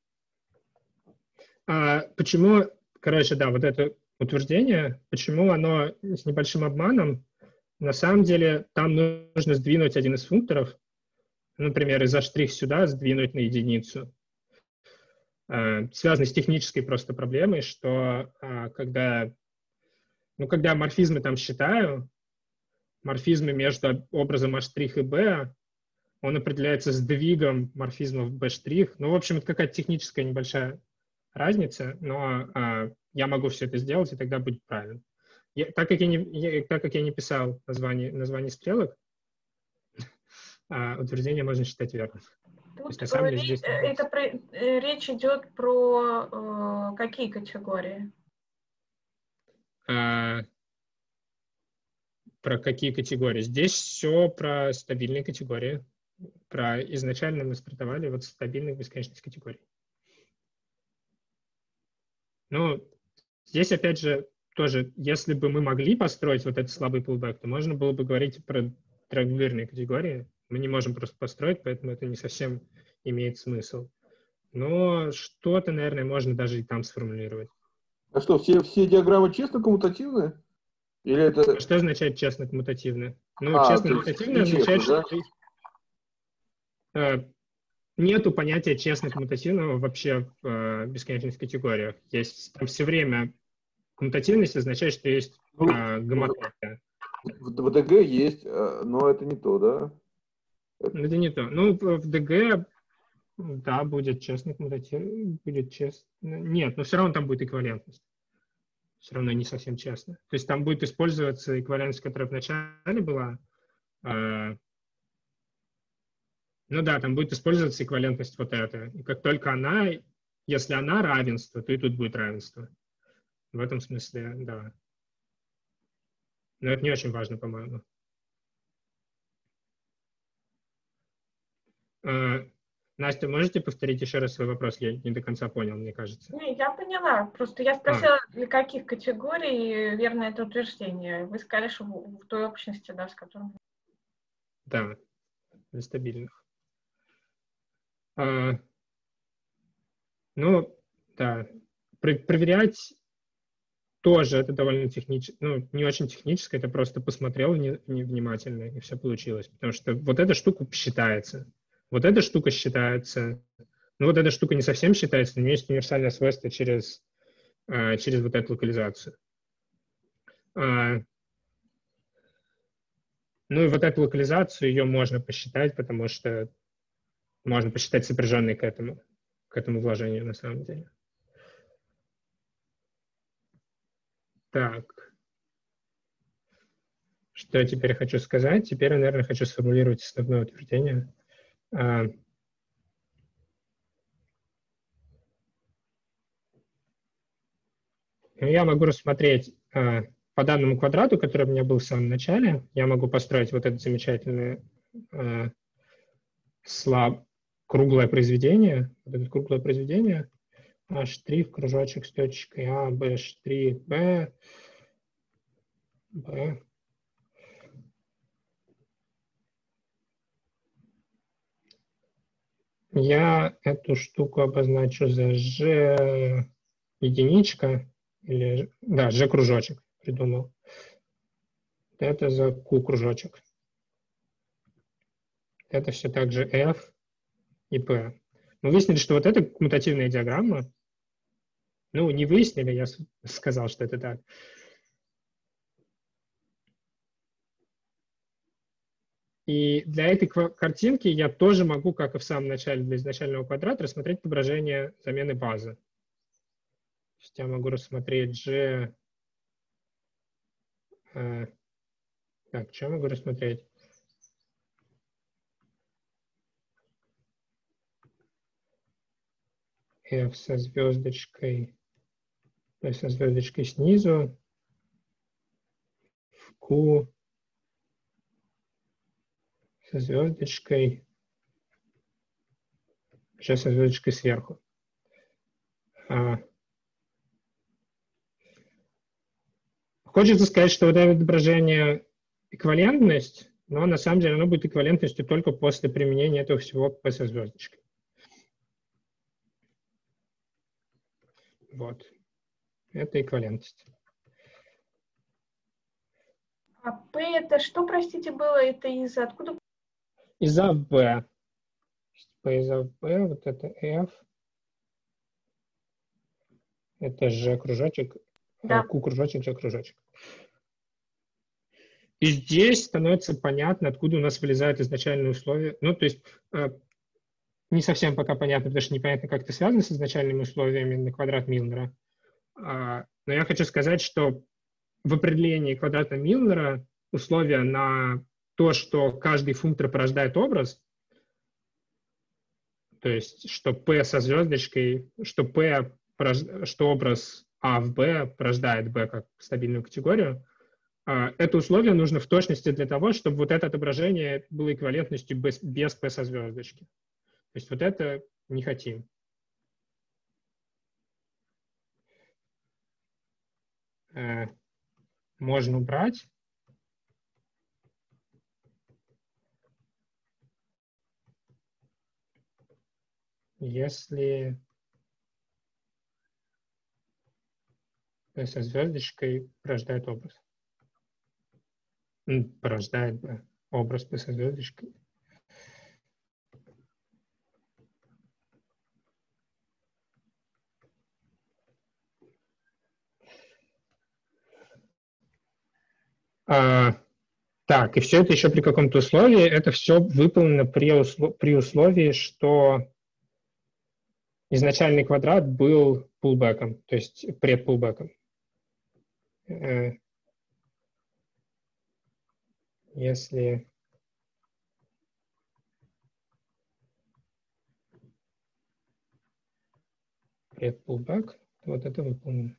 Почему, короче, да, вот это утверждение, почему оно с небольшим обманом, на самом деле там нужно сдвинуть один из функторов, например, из A' сюда сдвинуть на единицу. Связано с технической просто проблемой, что когда морфизмы там считаю, морфизмы между образом A' и B, он определяется сдвигом морфизмов B'. Ну, в общем, это какая-то техническая небольшая разница, но я могу все это сделать, и тогда будет правильно. Так как я не писал название стрелок, утверждение можно считать верным.
Тут речь идет про какие категории?
Про какие категории? Здесь все про стабильные категории. Изначально мы стартовали вот с стабильных бесконечных категорий. Ну, здесь, опять же, тоже, если бы мы могли построить вот этот слабый pullback, то можно было бы говорить про триангулярные категории. Мы не можем просто построить, поэтому это не совсем имеет смысл. Но что-то, наверное, можно даже и там сформулировать.
А что, все диаграммы честно коммутативны? Или это...
Что означает честно коммутативно? Ну, честно коммутативно означает,
да?
что нету понятия честно коммутативного вообще в бесконечных категориях. Есть там все время коммутативность означает, что есть гомотопия.
В ДГ есть, но это не то, да?
Это не то. Ну, в ДГ, да, будет честно коммутативно, будет честно. Нет, но все равно там будет эквивалентность. Все равно не совсем честно. То есть там будет использоваться эквивалентность, которая в начале была. Ну да, там будет использоваться эквивалентность вот эта. И как только если она равенство, то и тут будет равенство. В этом смысле, да. Но это не очень важно, по-моему. Настя, можете повторить еще раз свой вопрос? Я не до конца понял, мне кажется.
Не, я поняла. Просто я спросила, для каких категорий верно это утверждение. Вы сказали, что в той общности, да, с которой...
Да, для стабильных. Ну, да. Проверять тоже это довольно технически, ну, не очень технически, это просто посмотрел невнимательно, и все получилось. Потому что вот эта штука считается. Вот эта штука считается. Ну, вот эта штука не совсем считается, но у нее есть универсальное свойство через вот эту локализацию. Ну и вот эту локализацию, ее можно посчитать, потому что можно посчитать сопряженной к этому вложению на самом деле. Так. Что я теперь хочу сказать? Теперь я, наверное, хочу сформулировать основное утверждение. Я могу рассмотреть по данному квадрату, который у меня был в самом начале, я могу построить вот это замечательное круглое произведение, А' кружочек с точкой А, Б', Б, Б. Я эту штуку обозначу за G единичка, или, да, G кружочек придумал. Это за Q кружочек. Это все так же F и P. Мы выяснили, что вот эта коммутативная диаграмма, ну, не выяснили, я сказал, что это так. И для этой картинки я тоже могу, как и в самом начале для изначального квадрата, рассмотреть отображение замены базы. То есть я могу рассмотреть G... Так, что я могу рассмотреть? F со звездочкой снизу, в Q со звездочкой, сейчас со звездочкой сверху. Хочется сказать, что вот это отображение эквивалентность, но на самом деле оно будет эквивалентностью только после применения этого всего P со звездочкой. Вот. Это эквивалентность.
А P это что, простите, было? Это из-за откуда?
Из-за V. P из-за V, вот это F. Это G кружочек, да. Q кружочек, G кружочек. И здесь становится понятно, откуда у нас вылезают изначальные условия. Ну, то есть не совсем пока понятно, потому что непонятно, как это связано с изначальными условиями на квадрат Милнера. Но я хочу сказать, что в определении квадрата Милнера условия на то, что каждый функтор порождает образ, то есть что P со звездочкой, что образ А в B порождает B как стабильную категорию, это условие нужно в точности для того, чтобы вот это отображение было эквивалентностью без P со звездочки. То есть вот это не хотим. Можно убрать. Если P со звездочкой порождает образ. Порождает образ P со звездочкой. Так, и все это еще при каком-то условии. Это все выполнено при условии, что изначальный квадрат был пулбэком, то есть предпулбэком. Если предпулбэк, то вот это выполнено.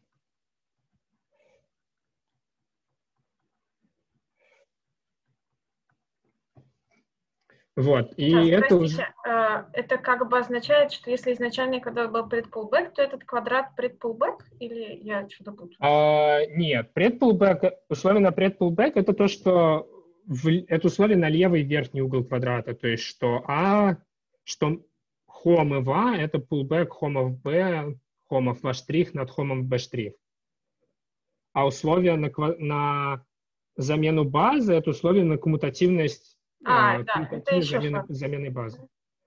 Вот, и
да,
это
простите, это как бы означает, что если изначальный квадрат был предпулбэк, то этот квадрат предпулбэк, или я что-то путаю?
Нет, предпулбэк, условие на предпулбэк это то, что это условие на левый верхний угол квадрата, то есть что что хом в А это pullback хома в B, хома в А' над хомом в B'. А условие на замену базы это условие на коммутативность замены базы.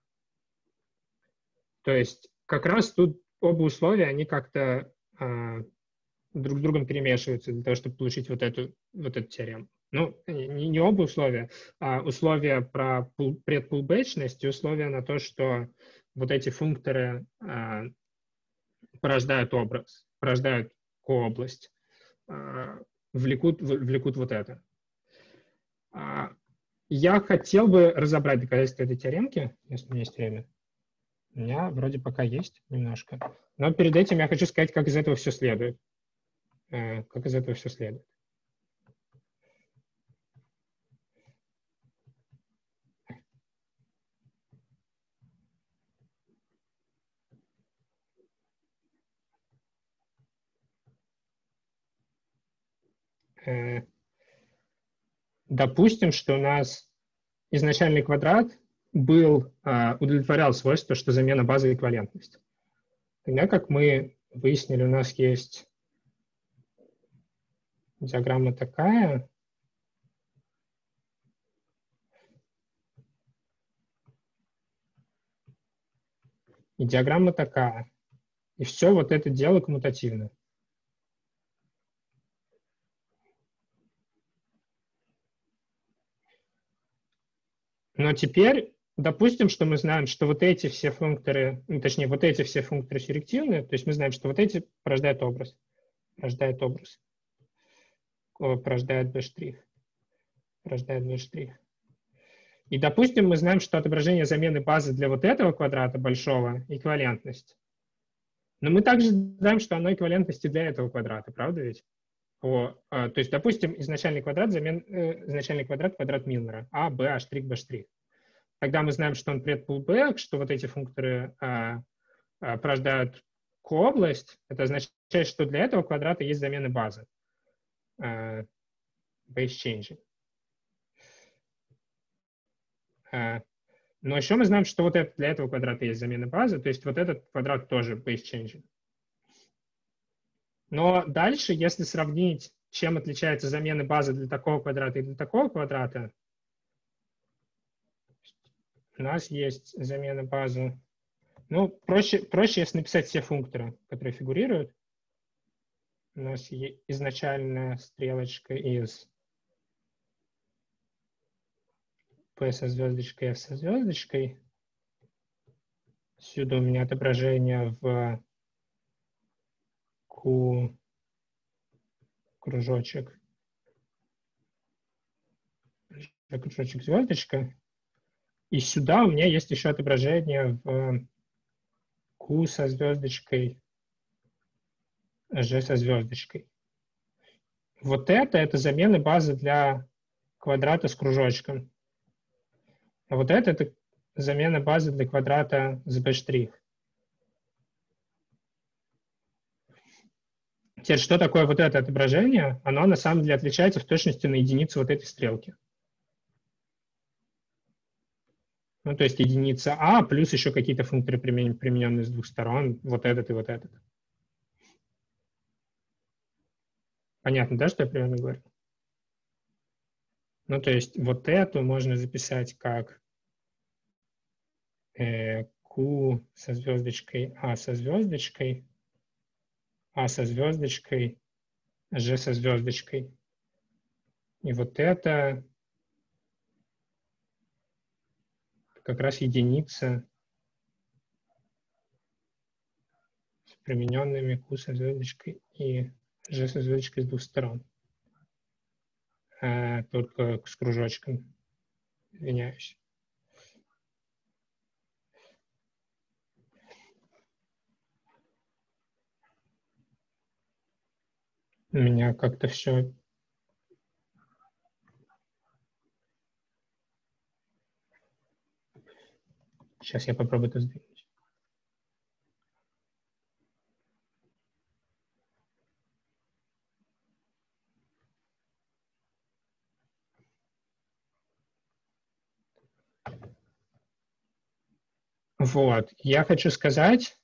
То есть как раз тут оба условия, они как-то друг с другом перемешиваются для того, чтобы получить вот эту теорему. Ну, не оба условия, а условия про предпулбэчность и условия на то, что вот эти функторы порождают образ, порождают кообласть, влекут вот это. Я хотел бы разобрать доказательства этой теоремки, если у меня есть время. У меня вроде пока есть немножко. Но перед этим я хочу сказать, как из этого все следует. Как из этого все следует. Допустим, что у нас изначальный квадрат удовлетворял свойство, что замена базы — эквивалентность. Тогда, как мы выяснили, у нас есть диаграмма такая. И диаграмма такая. И все вот это дело коммутативно. Но теперь допустим, что мы знаем, что вот эти все функторы, точнее, вот эти все функторы сюррективны, то есть мы знаем, что вот эти порождают образ, порождает B', порождает B'. И, допустим, мы знаем, что отображение замены базы для вот этого квадрата большого — эквивалентность. Но мы также знаем, что оно эквивалентность и для этого квадрата, правда ведь? То есть, допустим, изначальный квадрат квадрат Милнера, А, Б, А', Б'. Тогда мы знаем, что он предпулбэк, что вот эти функторы порождают кообласть. Это означает, что для этого квадрата есть замена базы. Base changing. Но еще мы знаем, что вот для этого квадрата есть замена базы, то есть вот этот квадрат тоже base changing. Но дальше, если сравнить, чем отличается замена базы для такого квадрата и для такого квадрата, у нас есть замена базы. Ну, проще, если написать все функторы, которые фигурируют. У нас изначальная стрелочка из P со звездочкой, F со звездочкой. Сюда у меня отображение в Q кружочек. Кружочек звездочка. И сюда у меня есть еще отображение в Q со звездочкой, G со звездочкой. Вот это замена базы для квадрата с кружочком. А вот это замена базы для квадрата с B'. Теперь, что такое вот это отображение? Оно на самом деле отличается в точности на единицу вот этой стрелки. Ну, то есть единица А плюс еще какие-то функторы, примененные с двух сторон, вот этот и вот этот. Понятно, да, что я примерно говорю? Ну, то есть вот эту можно записать как Q со звездочкой, А со звездочкой, А со звездочкой, G со звездочкой. И вот это как раз единица с примененными Q со звездочкой и G со звездочкой с двух сторон. Только с кружочком. Извиняюсь. У меня как-то все... Сейчас я попробую это сдвинуть. Вот. Я хочу сказать,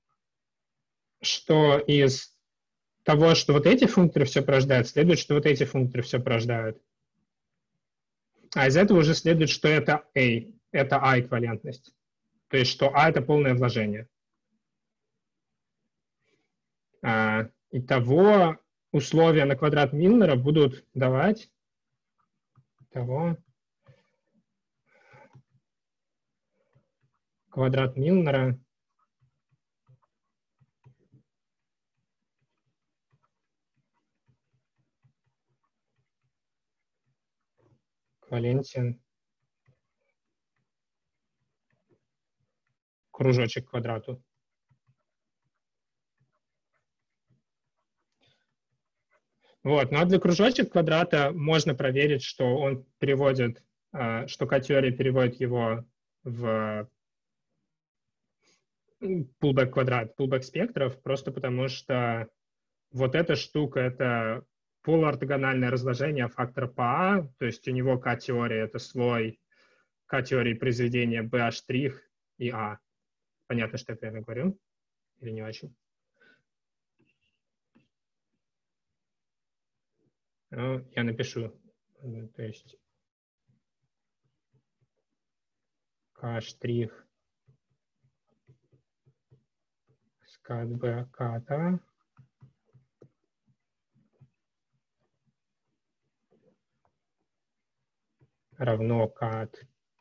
что из того, что вот эти функторы все порождают, следует, что вот эти функторы все порождают. А из этого уже следует, что это A, это А-эквивалентность. То есть, что А — это полное вложение. Итого условия на квадрат Милнера будут давать того. Квадрат Милнера эквивалентен кружочек квадрату. Вот, ну а для кружочек квадрата можно проверить, что он переводит, что К-теория переводит его в pullback квадрат, pullback спектров, просто потому что вот эта штука — это полуортогональное разложение фактора по А, то есть у него К-теория — это слой К-теории произведения BA' и А. Понятно, что я правильно говорю? Или не очень? Ну, я напишу. То есть К' скат Б ката равно кат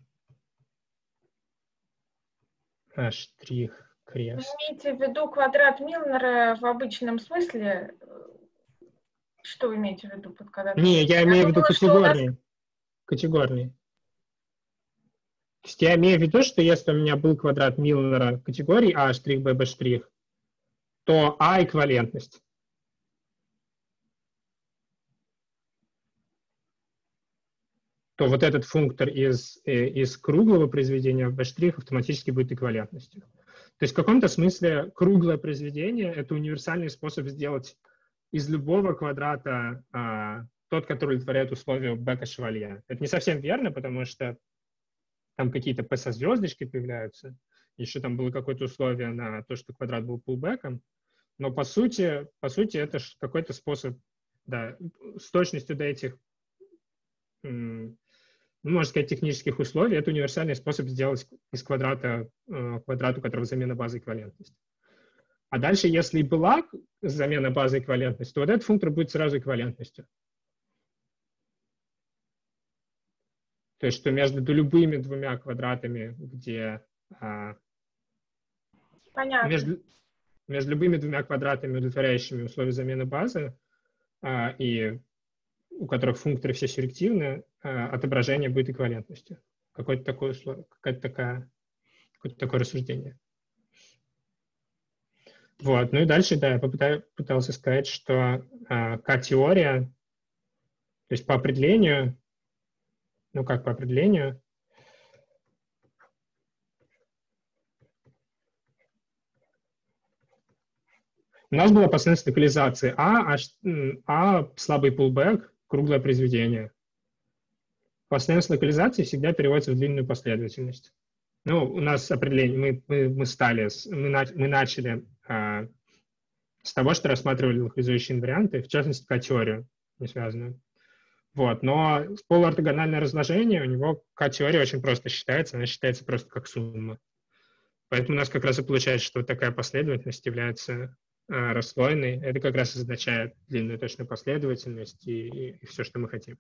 H' крест.
Вы имеете в виду квадрат Милнера в обычном смысле? Что вы имеете в виду под квадратом?
Не, я имею в виду категории. Категории. То есть я имею в виду, что если у меня был квадрат Милнера категории А', Б', Б', то А эквивалентность. То вот этот функтор из круглого произведения в B' автоматически будет эквивалентностью. То есть в каком-то смысле круглое произведение — это универсальный способ сделать из любого квадрата тот, который удовлетворяет условию Бека-Шевалье. Это не совсем верно, потому что там какие-то P со звездочкой появляются. Еще там было какое-то условие на то, что квадрат был пулбеком. Но по сути это какой-то способ, да, с точностью до этих, можно сказать, технических условий, это универсальный способ сделать из квадрата квадрат, у которого замена базы эквивалентность. А дальше, если и была замена базы эквивалентности, то вот этот функтор будет сразу эквивалентностью. То есть, что между любыми двумя квадратами, где...
Понятно.
Между любыми двумя квадратами, удовлетворяющими условия замены базы, и у которых функторы все сюррективны, отображение будет эквивалентностью. Какое-то такое условие, какое-то такое рассуждение. Вот. Ну и дальше, да, я пытался сказать, что К-теория, то есть по определению, ну как по определению, у нас была последовательность локализации А слабый pullback, круглое произведение. Последовательность локализации всегда переводится в длинную последовательность. Ну, у нас определение, мы начали с того, что рассматривали локализующие инварианты, в частности, К-теорию, не связанную. Вот, но полуортогональное разложение, у него К-теория очень просто считается, она считается просто как сумма. Поэтому у нас как раз и получается, что вот такая последовательность является расслойной. Это как раз означает длинную точную последовательность и все, что мы хотим.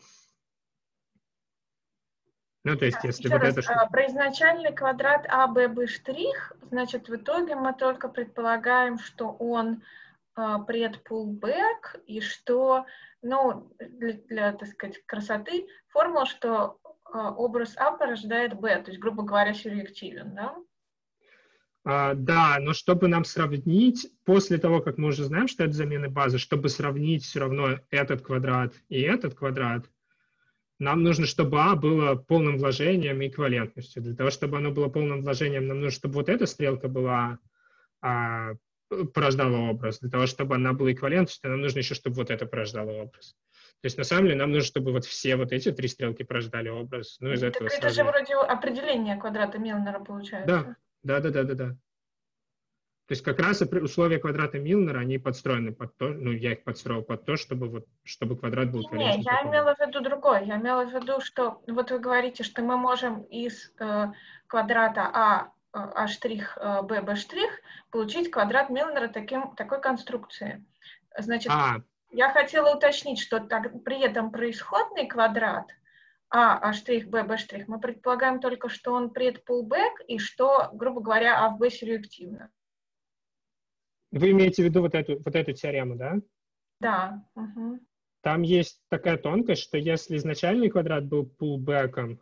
Ну, то есть, если
еще
вот
раз,
это...
про изначальный квадрат АББ', значит, в итоге мы только предполагаем, что он предпулбэк, и что, ну, для, так сказать, красоты, формула, что образ А порождает Б, то есть, грубо говоря, сюррективен, да?
Да, но чтобы нам сравнить, после того, как мы уже знаем, что это замены базы, чтобы сравнить все равно этот квадрат и этот квадрат, нам нужно, чтобы А было полным вложением и эквивалентностью. Для того, чтобы оно было полным вложением, нам нужно, чтобы вот эта стрелка была, порождала образ. Для того, чтобы она была эквивалентностью, нам нужно еще, чтобы вот это порождало образ. То есть, на самом деле, нам нужно, чтобы вот все вот эти три стрелки порождали образ. Ну, из этого
это же вроде определение квадрата Милнера получается.
Да. То есть как раз условия квадрата Милнера, они подстроены под то, ну, я их подстроил под то, чтобы квадрат был эквивалентен.
Нет, я имела в виду другое. Я имела в виду, что вот вы говорите, что мы можем из квадрата А', Б', Б' получить квадрат Милнера такой конструкции. Значит, я хотела уточнить, что при этом происходный квадрат А штрих, Б штрих, мы предполагаем только, что он пред-пулбэк и что, грубо говоря, А в Б сериоактивно.
Вы имеете в виду вот эту теорему, да?
Да. Угу.
Там есть такая тонкость, что если изначальный квадрат был пулбэком,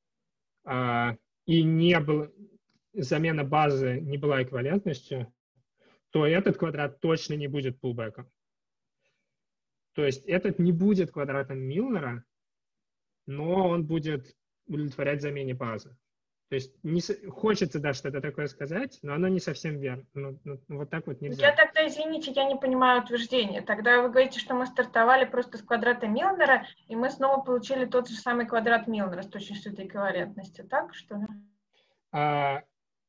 и не был, замена базы не была эквивалентностью, то этот квадрат точно не будет пулбэком. То есть этот не будет квадратом Милнера, но он будет удовлетворять замене базы. То есть хочется, да, что-то такое сказать, но оно не совсем верно. Вот так вот нельзя.
Я тогда, извините, я не понимаю утверждение. Тогда вы говорите, что мы стартовали просто с квадрата Милнера, и мы снова получили тот же самый квадрат Милнера с точностью до эквивалентности. Так, что ли?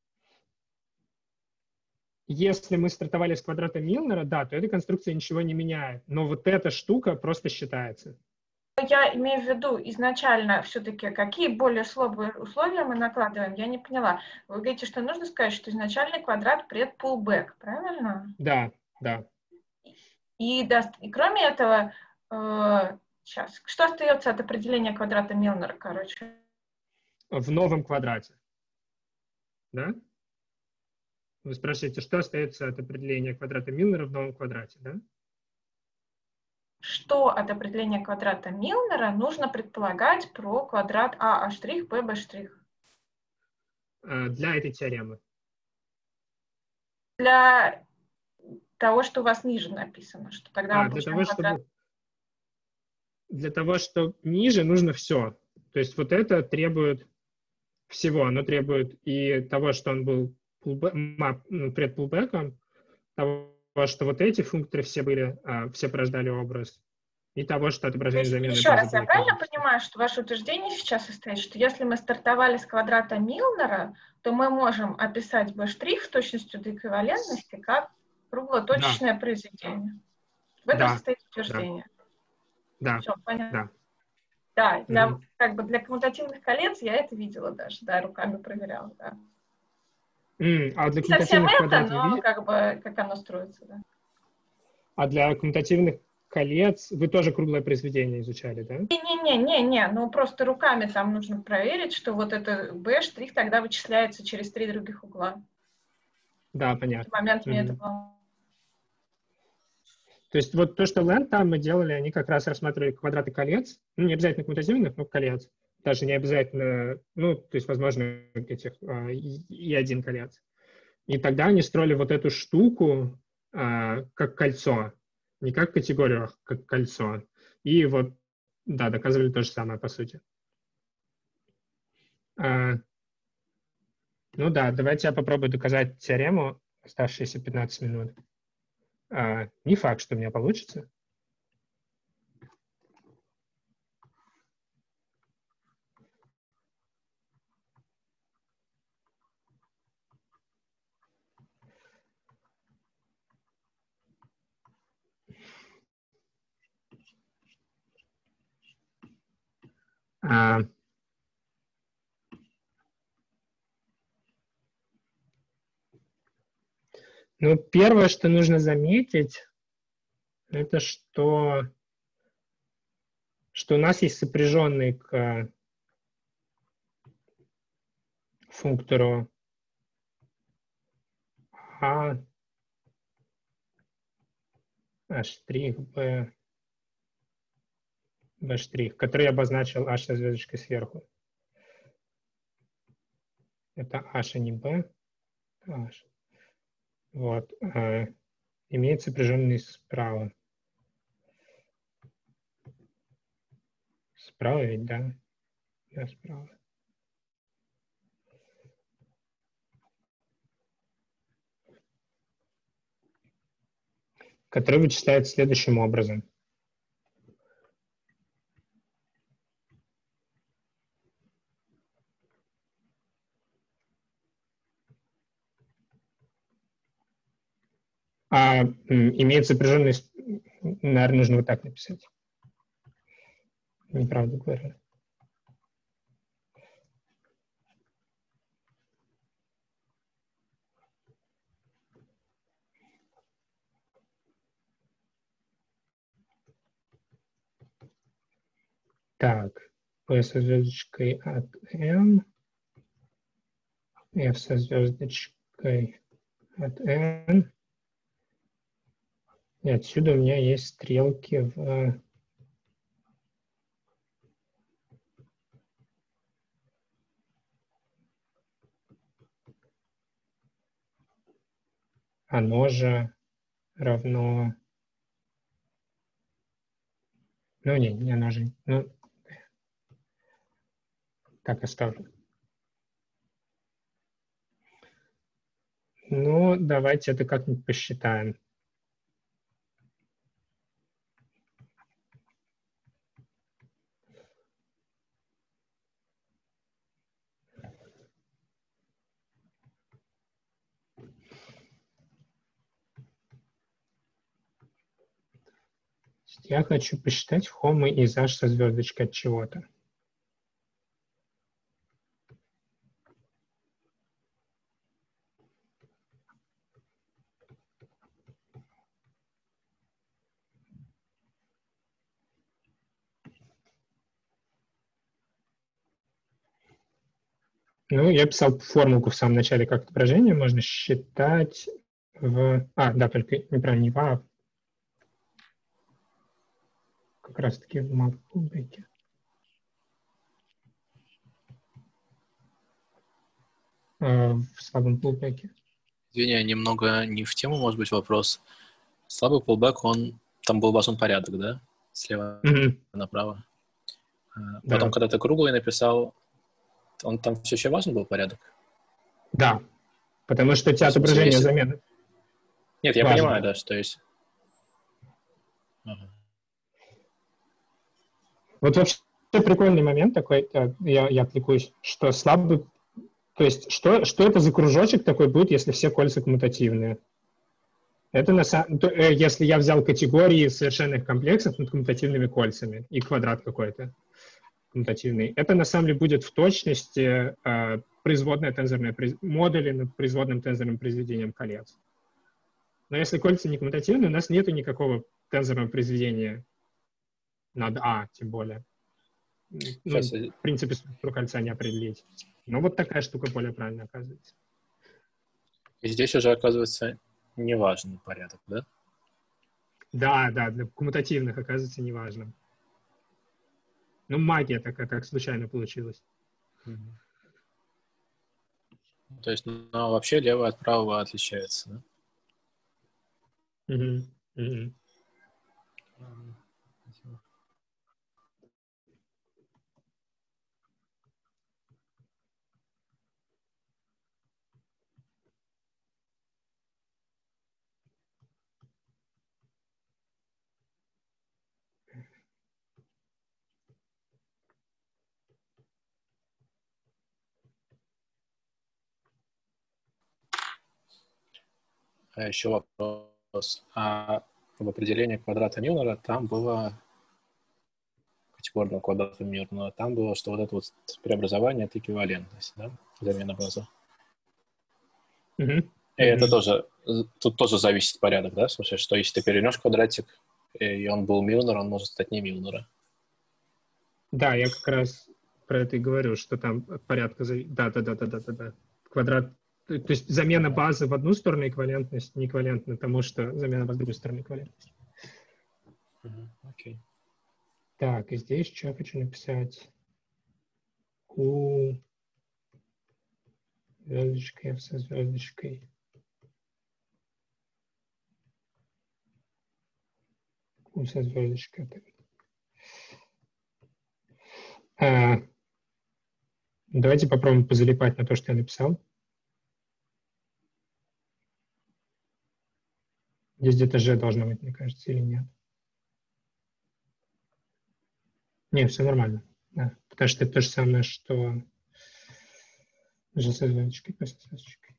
Если мы стартовали с квадрата Милнера, да, то эта конструкция ничего не меняет. Но вот эта штука просто считается.
Я имею в виду изначально все-таки, какие более слабые условия мы накладываем, я не поняла. Вы говорите, что нужно сказать, что изначальный квадрат пред-пулбэк, правильно?
Да.
И кроме этого, сейчас, что остается от определения квадрата Милнера, короче?
В новом квадрате. Да? Вы спрашиваете, что остается от определения квадрата Милнера в новом квадрате, да?
Что от определения квадрата Милнера нужно предполагать про квадрат А штрих, Б штрих?
Для этой теоремы.
Для того, что у вас ниже написано, что тогда
для того, что ниже, нужно все. То есть вот это требует всего. Оно требует и того, что он был предпулбэком, того, что вот эти функторы все порождали образ, и того, что отображение замены базы.
Еще раз, я правильно понимаю, что ваше утверждение сейчас состоит, что если мы стартовали с квадрата Милнера, то мы можем описать B' с точностью до эквивалентности как круглоточечное произведение. В этом состоит утверждение.
Да.
Все, понятно.
Да.
Да, для коммутативных колец я это видела даже, да, руками проверяла, да.
А для
совсем
коммутативных
это, но как оно строится, да.
А для коммутативных колец вы тоже круглое произведение изучали, да?
Не, ну просто руками там нужно проверить, что вот это B' тогда вычисляется через 3 других угла.
Да, понятно.
В этот момент мне это было...
То есть вот то, что Land там мы делали, они как раз рассматривали квадраты колец, ну, не обязательно коммутативных, но колец. Даже не обязательно, ну, то есть, возможно, этих и один колец. И тогда они строили вот эту штуку как кольцо. Не как категорию, а как кольцо. И вот, да, доказывали то же самое, по сути. Ну да, давайте я попробую доказать теорему, оставшиеся 15 минут. Не факт, что у меня получится. Ну, первое, что нужно заметить, это что у нас есть сопряженный к функтору А штрих B штрих, который я обозначил H со звездочкой сверху. Это H, а не B. H. Вот. Имеет сопряженный справа. Справа ведь, да? Да, справа. Который вычисляется следующим образом. Имеет сопряженный, наверное, нужно вот так написать. Неправда говорю. Так. P со звездочкой от n, F со звездочкой от n. И отсюда у меня есть стрелки в оно же равно... Ну, не оно же... Ну, так оставлю. Ну, давайте это как-нибудь посчитаем. Я хочу посчитать хомы из h со звездочкой от чего-то. Ну, я писал формулку в самом начале как отображение. Можно считать в... да, только неправильно, не в А, как раз-таки в map pullback. В слабом pullback.
Извини, немного не в тему, может быть, вопрос. Слабый pullback, там был базон порядок, да? Слева направо. Потом, когда ты круглый написал, там все еще важен был порядок?
Да, потому что у тебя отображение замены.
Нет, я понимаю, да, что есть.
Вот вообще прикольный момент такой, я отвлекусь, что слабый... То есть что это за кружочек такой будет, если все кольца коммутативные? Это если я взял категории совершенных комплексов над коммутативными кольцами и квадрат какой-то коммутативный, это на самом деле будет в точности производная тензорная модули над производным тензорным произведением колец. Но если кольца не коммутативны, у нас нету никакого тензорного произведения над А, тем более. Ну, в принципе, структуру кольца не определить. Но вот такая штука более правильная оказывается.
И здесь уже оказывается неважный порядок, да?
Да, для коммутативных оказывается неважным. Ну, магия такая, так случайно получилась.
То есть, вообще левое от правого отличается, да? А еще вопрос. В определении квадрата Мюллера там было категорного квадрата Мюллера, там было, что вот это вот преобразование — это эквивалентность, да? Замена базы. И это тоже, тут тоже зависит порядок, да? В смысле, что если ты перевернешь квадратик, и он был Мюллер, он может стать не Мюллера.
Да, я как раз про это и говорю, что там порядка... Да. Квадрат... То есть замена базы в одну сторону эквивалентность не эквивалентна тому, что замена базы в другую сторону эквивалентность.
Окей.
Так, и здесь что я хочу написать? Q звездочкой, F со звездочкой. Q со звездочкой. Давайте попробуем позалипать на то, что я написал. Здесь где-то G должно быть, мне кажется, или нет. Нет, все нормально. Да, потому что это то же самое, что G со звездочкой, P со звездочкой.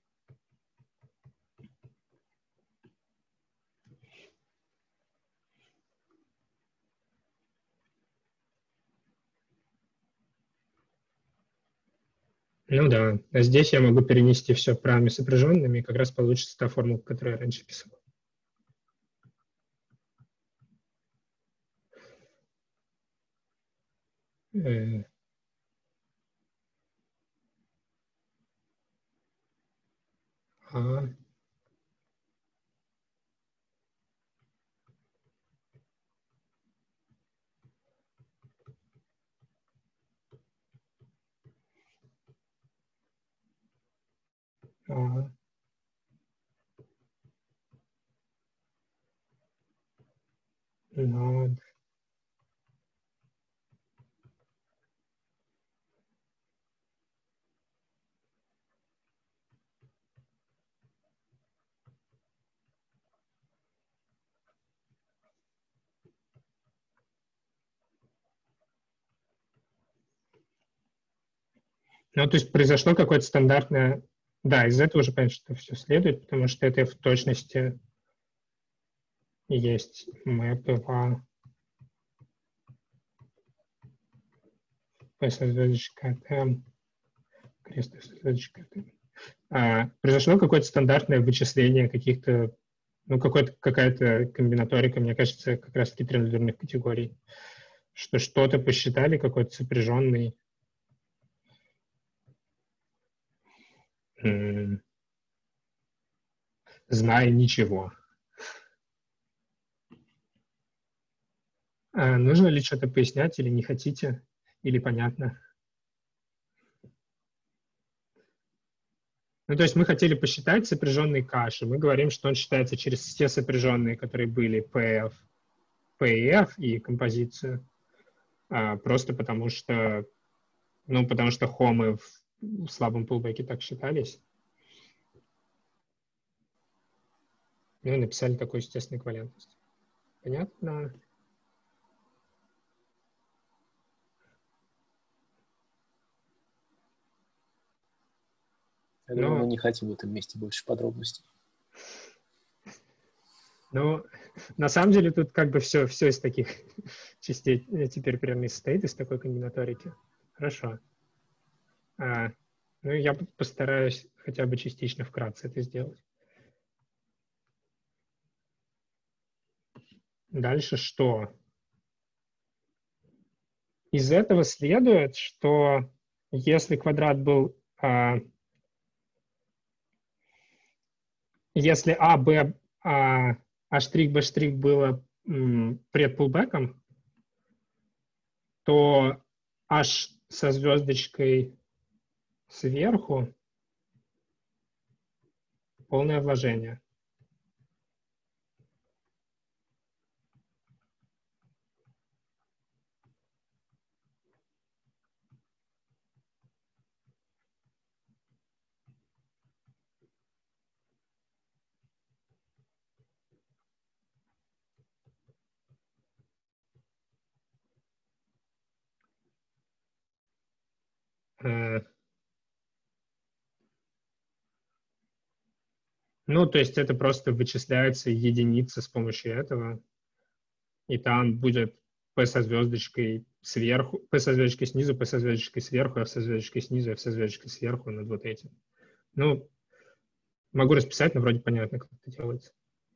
Ну да, а здесь я могу перенести все правыми сопряженными, и как раз получится та формула, которую я раньше писал. Над. Ну, то есть произошло какое-то стандартное... Да, из этого уже понятно, что все следует, потому что это в точности есть map p-звездочка m, крест-звездочка m. Произошло какое-то стандартное вычисление каких-то, ну, какая-то комбинаторика, мне кажется, как раз-таки триангулярных категорий, что что-то посчитали, какой-то сопряженный зная ничего. Нужно ли что-то пояснять или не хотите, или понятно? Ну, то есть мы хотели посчитать сопряженные каши. Мы говорим, что он считается через все сопряженные, которые были PF, PF и композицию, просто потому что хомы в слабом пулбеке так считались. Ну и написали такую естественную эквивалентность. Понятно?
Я думаю, мы не хотим в этом месте больше подробностей.
Ну, на самом деле тут как бы все из таких частей теперь прямо и состоит, из такой комбинаторики. Хорошо. Ну, я постараюсь хотя бы частично вкратце это сделать. Дальше что? Из этого следует, что если квадрат был... если А, Б, А', Б' было предпулбеком, то H со звездочкой сверху полное вложение. Ну, то есть это просто вычисляется единица с помощью этого, и там будет P со звездочкой сверху, P со звездочкой снизу, P со звездочкой сверху, F со звездочкой снизу, F со звездочкой сверху над вот этим. Ну, могу расписать, но вроде понятно, как это делается.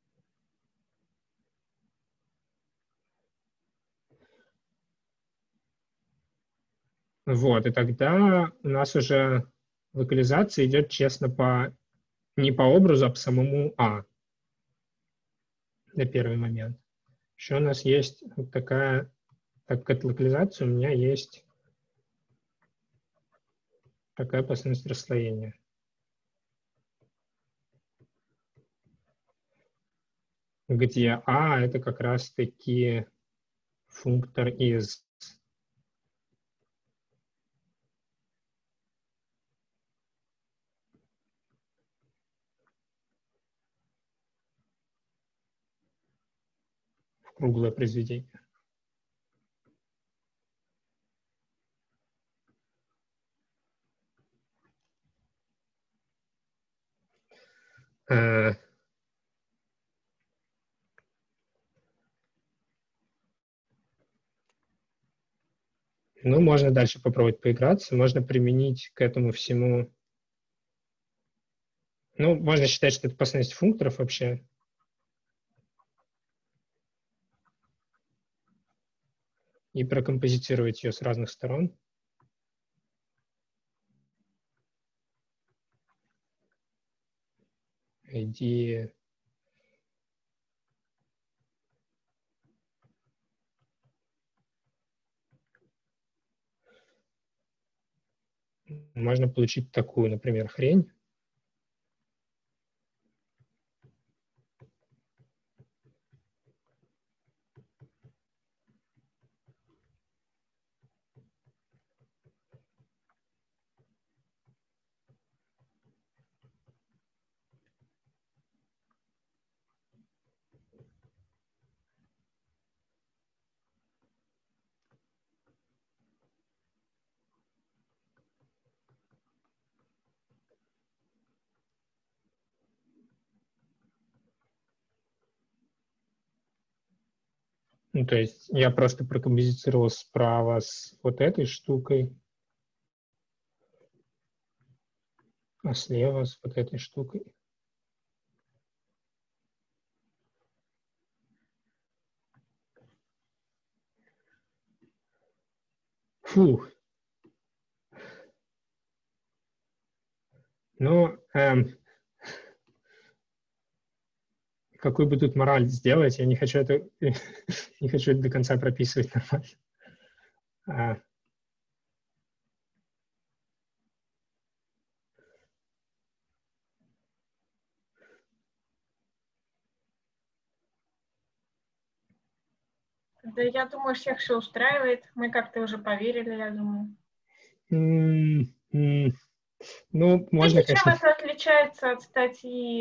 Вот, и тогда у нас уже локализация идет честно не по образу, а по самому А. На первый момент. Еще у нас есть вот такая, так как это локализация, у меня есть такая последовательность расслоения. Где А это как раз-таки функтор из круглое произведение. Ну, можно дальше попробовать поиграться. Можно применить к этому всему... Ну, можно считать, что это последовательность функторов вообще. И прокомпозитировать ее с разных сторон. ID можно получить такую, например, хрень. Ну, то есть я просто прокомпозицировал справа с вот этой штукой, а слева с вот этой штукой. Фух. Ну, какую бы тут мораль сделать, я не хочу это, не хочу это до конца прописывать нормально.
Да, я думаю, всех все устраивает. Мы как-то уже поверили, я думаю.
Ну, можно,
Видите, чем
конечно...
это отличается от статьи?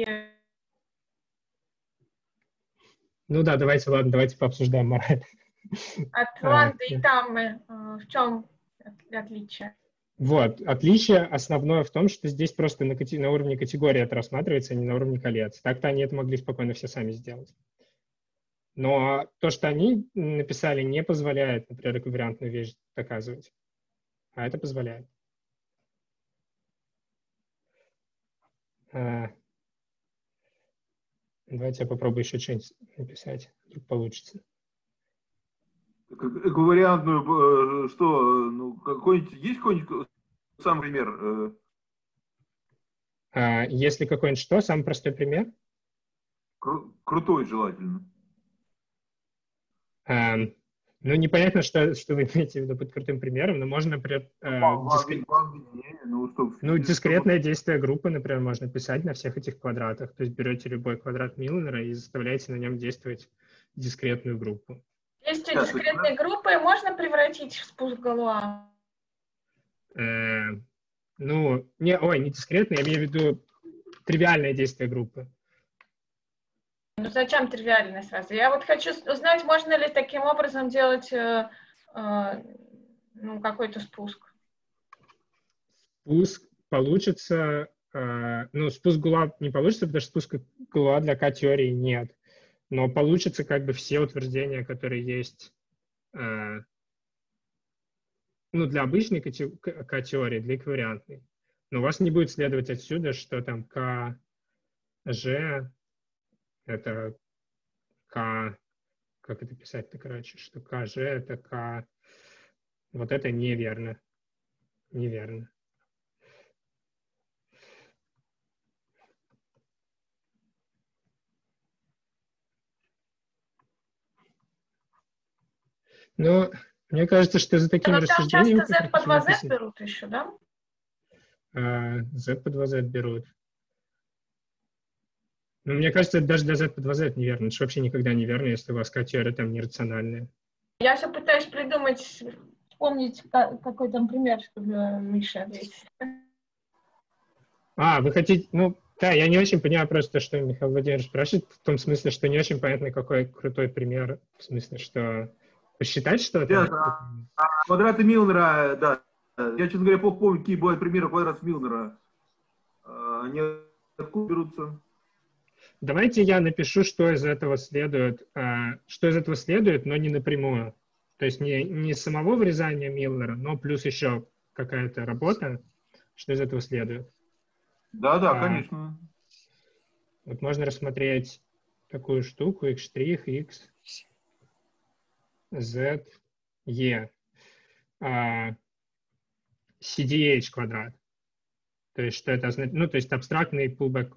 Ну да, давайте пообсуждаем мораль.
От Ланды и Таммы. В чем отличие?
Вот, отличие основное в том, что здесь просто на уровне категории это рассматривается, а не на уровне колец. Так-то они это могли спокойно все сами сделать. Но то, что они написали, не позволяет, например, эквивалентную вещь доказывать. А это позволяет. Давайте я попробую еще что-нибудь написать, вдруг получится.
Эквивалентную, что, ну, есть какой-нибудь сам пример?
Если какой-нибудь что, самый простой пример?
Крутой желательно.
Ну, непонятно, что вы имеете в виду под крутым примером, но можно, например, дискретное действие группы, например, можно писать на всех этих квадратах. То есть берете любой квадрат Милнера и заставляете на нем действовать дискретную группу.
Действие дискретной группы можно превратить в спуск Галуа?
Ну, не дискретное, я имею в виду тривиальное действие группы.
Ну, зачем тривиальное сразу? Я вот хочу узнать, можно ли таким образом делать какой-то спуск.
Спуск получится, спуск Галуа не получится, потому что спуска Галуа для К-теории нет. Но получится как бы все утверждения, которые есть для обычной К-теории, для эквивалентной. Но у вас не будет следовать отсюда, что там КЖ это К, как это писать-то, короче, что КЖ это К, вот это неверно. Неверно. Но мне кажется, что за такими рассуждениями...
Там часто Z по 2Z берут еще, да?
Z по 2Z берут. Но мне кажется, это даже для Z по 2Z неверно. Это же вообще никогда не верно, если у вас К-теория там нерациональная.
Я все пытаюсь придумать, вспомнить, какой там пример, чтобы Миша ответить.
Вы хотите... Да, я не очень понимаю просто, что Михаил Владимирович спрашивает, в том смысле, что не очень понятно, какой крутой пример, в смысле, что посчитать что-то.
Квадраты Милнера, да. Я, честно говоря, плохо помню, какие бывают примеры квадратов Милнера. Они откуда берутся?
Давайте я напишу, что из этого следует, но не напрямую. То есть не самого вырезания Милнера, но плюс еще какая-то работа, что из этого следует.
Да, конечно.
Вот можно рассмотреть такую штуку, x', x, z, e, CDH квадрат. То есть, что это означает? Ну, то есть абстрактный pullback,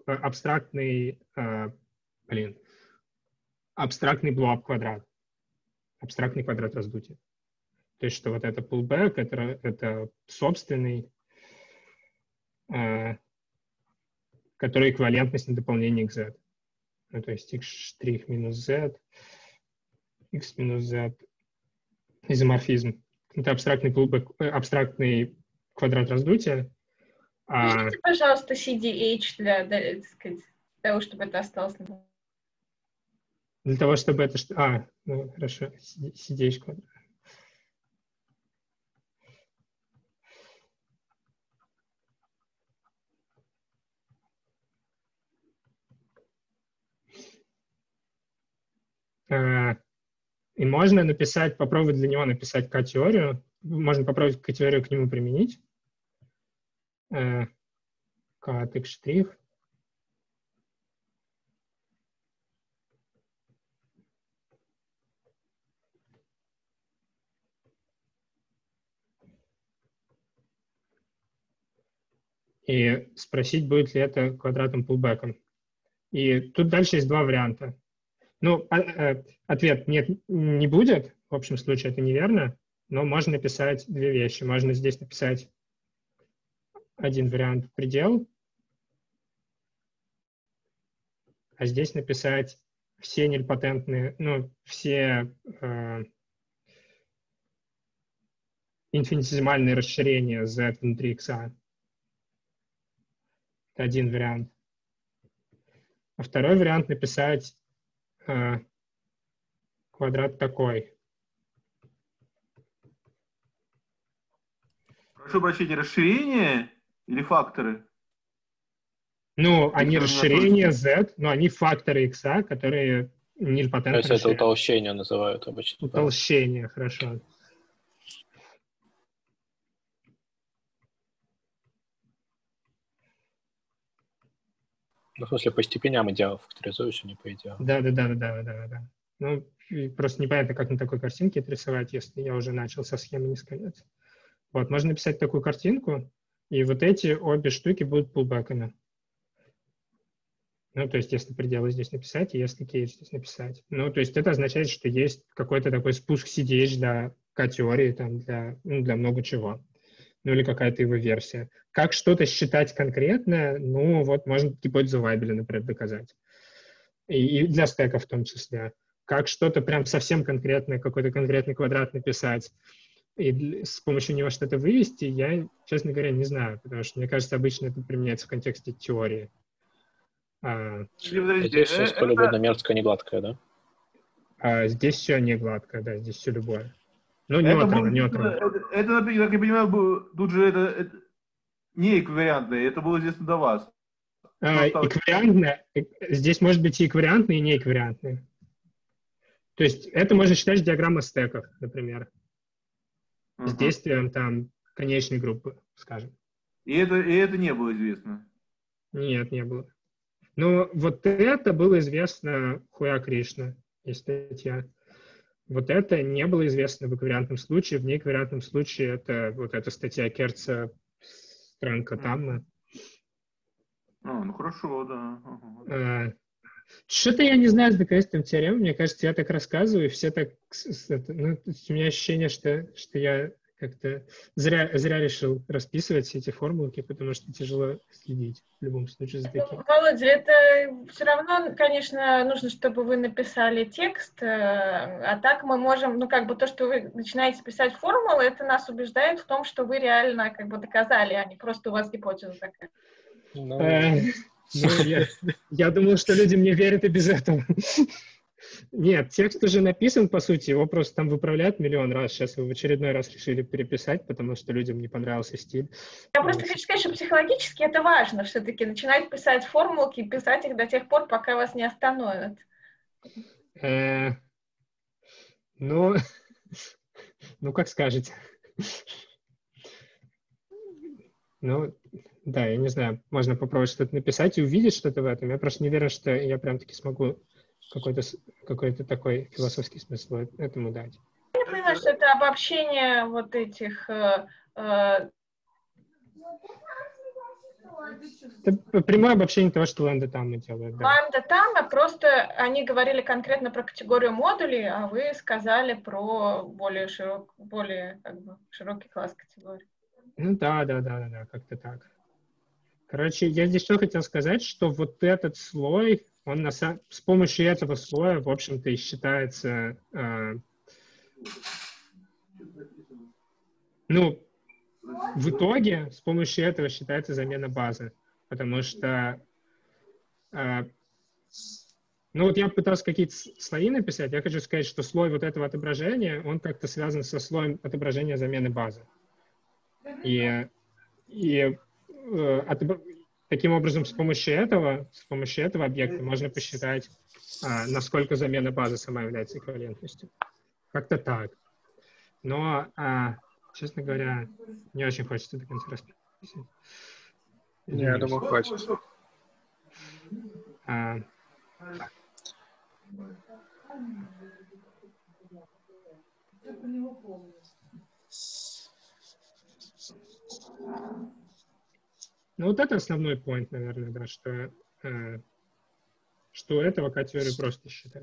абстрактный blow-up квадрат, абстрактный квадрат раздутия. То есть, что вот это pullback, это собственный, который эквивалентность на дополнение к z. Ну, то есть x' минус z, x минус z, изоморфизм. Это абстрактный pullback, абстрактный квадрат раздутия.
Скажите, пожалуйста, CDH для, так сказать, того, чтобы это осталось.
Для того, чтобы это... ну, хорошо, CDH квадрат. И можно написать, попробовать для него написать К-теорию. Можно попробовать К-теорию к нему применить. К от x'. И спросить, будет ли это квадратным pullback'ом. И тут дальше есть два варианта. Ну, ответ нет, не будет. В общем случае это неверно. Но можно написать две вещи. Можно здесь написать один вариант предел, а здесь написать все нильпотентные, ну, все инфинитизимальные расширения z внутри x. Это один вариант. А второй вариант написать квадрат такой.
Прошу прощения, расширение или факторы?
Ну, они расширения z, но они факторы x, которые нильпотентно расширяют.
То есть это утолщение называют обычно.
Утолщение, да. Хорошо.
Ну, в смысле, по степеням идеалов факторизуешь, а не по идеалам.
Да. Ну, просто непонятно, как на такой картинке это рисовать, если я уже начал со схемы не склоняться. Вот, можно написать такую картинку, и вот эти обе штуки будут пулбэками. Ну, то есть, если пределы здесь написать, и если кейс здесь написать. Ну, то есть, это означает, что есть какой-то такой спуск CDH для К-теории, там, для много чего. Ну, или какая-то его версия. Как что-то считать конкретное, ну, вот можно гипотезу Вайбеля, например, доказать. И для стека в том числе. Как что-то прям совсем конкретное, какой-то конкретный квадрат написать, и с помощью него что-то вывести, я, честно говоря, не знаю, потому что, мне кажется, обычно это применяется в контексте теории.
Здесь все сколь-угодно мерзкое, не гладкое, да?
Здесь все не гладкое, да, здесь все любое. Ну,
нейтрон. Это, как я понимаю, тут же это не эквивалентное, это было известно до вас.
Эквивалентное, здесь может быть и эквивалентное, и неэквивалентное. То есть это можно считать диаграммой стеков, например, с действием там конечной группы, скажем.
И это не было известно?
Нет, не было. Но вот это было известно Хуя Кришна, есть статья. Вот это не было известно в эквивалентном случае. В неэквивалентном случае это вот эта статья Керца, странка Тамма.
Ну хорошо, да.
Что-то я не знаю с доказательством теоремы. Мне кажется, я так рассказываю, и все так... Ну, у меня ощущение, что я как-то зря решил расписывать все эти формулки, потому что тяжело следить в любом случае за таким.
Володя, это все равно, конечно, нужно, чтобы вы написали текст, а так мы можем, ну, как бы то, что вы начинаете писать формулы, это нас убеждает в том, что вы реально как бы доказали, а не просто у вас гипотеза такая.
Я думал, что люди мне верят и без этого. Нет, текст уже написан, по сути, его просто там выправляют миллион раз. Сейчас его в очередной раз решили переписать, потому что людям не понравился стиль.
Я просто хочу сказать, что психологически это важно все-таки, начинать писать формулки и писать их до тех пор, пока вас не остановят.
Ну, как скажете. Ну, да, я не знаю, можно попробовать что-то написать и увидеть что-то в этом. Я просто не уверен, что я прям-таки смогу какой-то такой философский смысл этому дать.
Я понимаю, что это обобщение вот этих
Это прямое обобщение того, что лambda там делает. Да.
Лambda там, просто они говорили конкретно про категорию модулей, а вы сказали про более широкий класс категорий.
Ну да, как-то так. Короче, я здесь что хотел сказать, что вот этот слой, он с помощью этого слоя, в общем-то, и считается, в итоге с помощью этого считается замена базы, потому что, вот я пытался какие-то слои написать, я хочу сказать, что слой вот этого отображения, он как-то связан со слоем отображения замены базы. И таким образом, с помощью этого объекта можно посчитать, насколько замена базы сама является эквивалентностью. Как-то так. Но, честно говоря, не очень хочется до конца расписывать.
Не, я думаю, хватит.
Ну, вот это основной point, наверное, да, что этого К-теорию просто считать.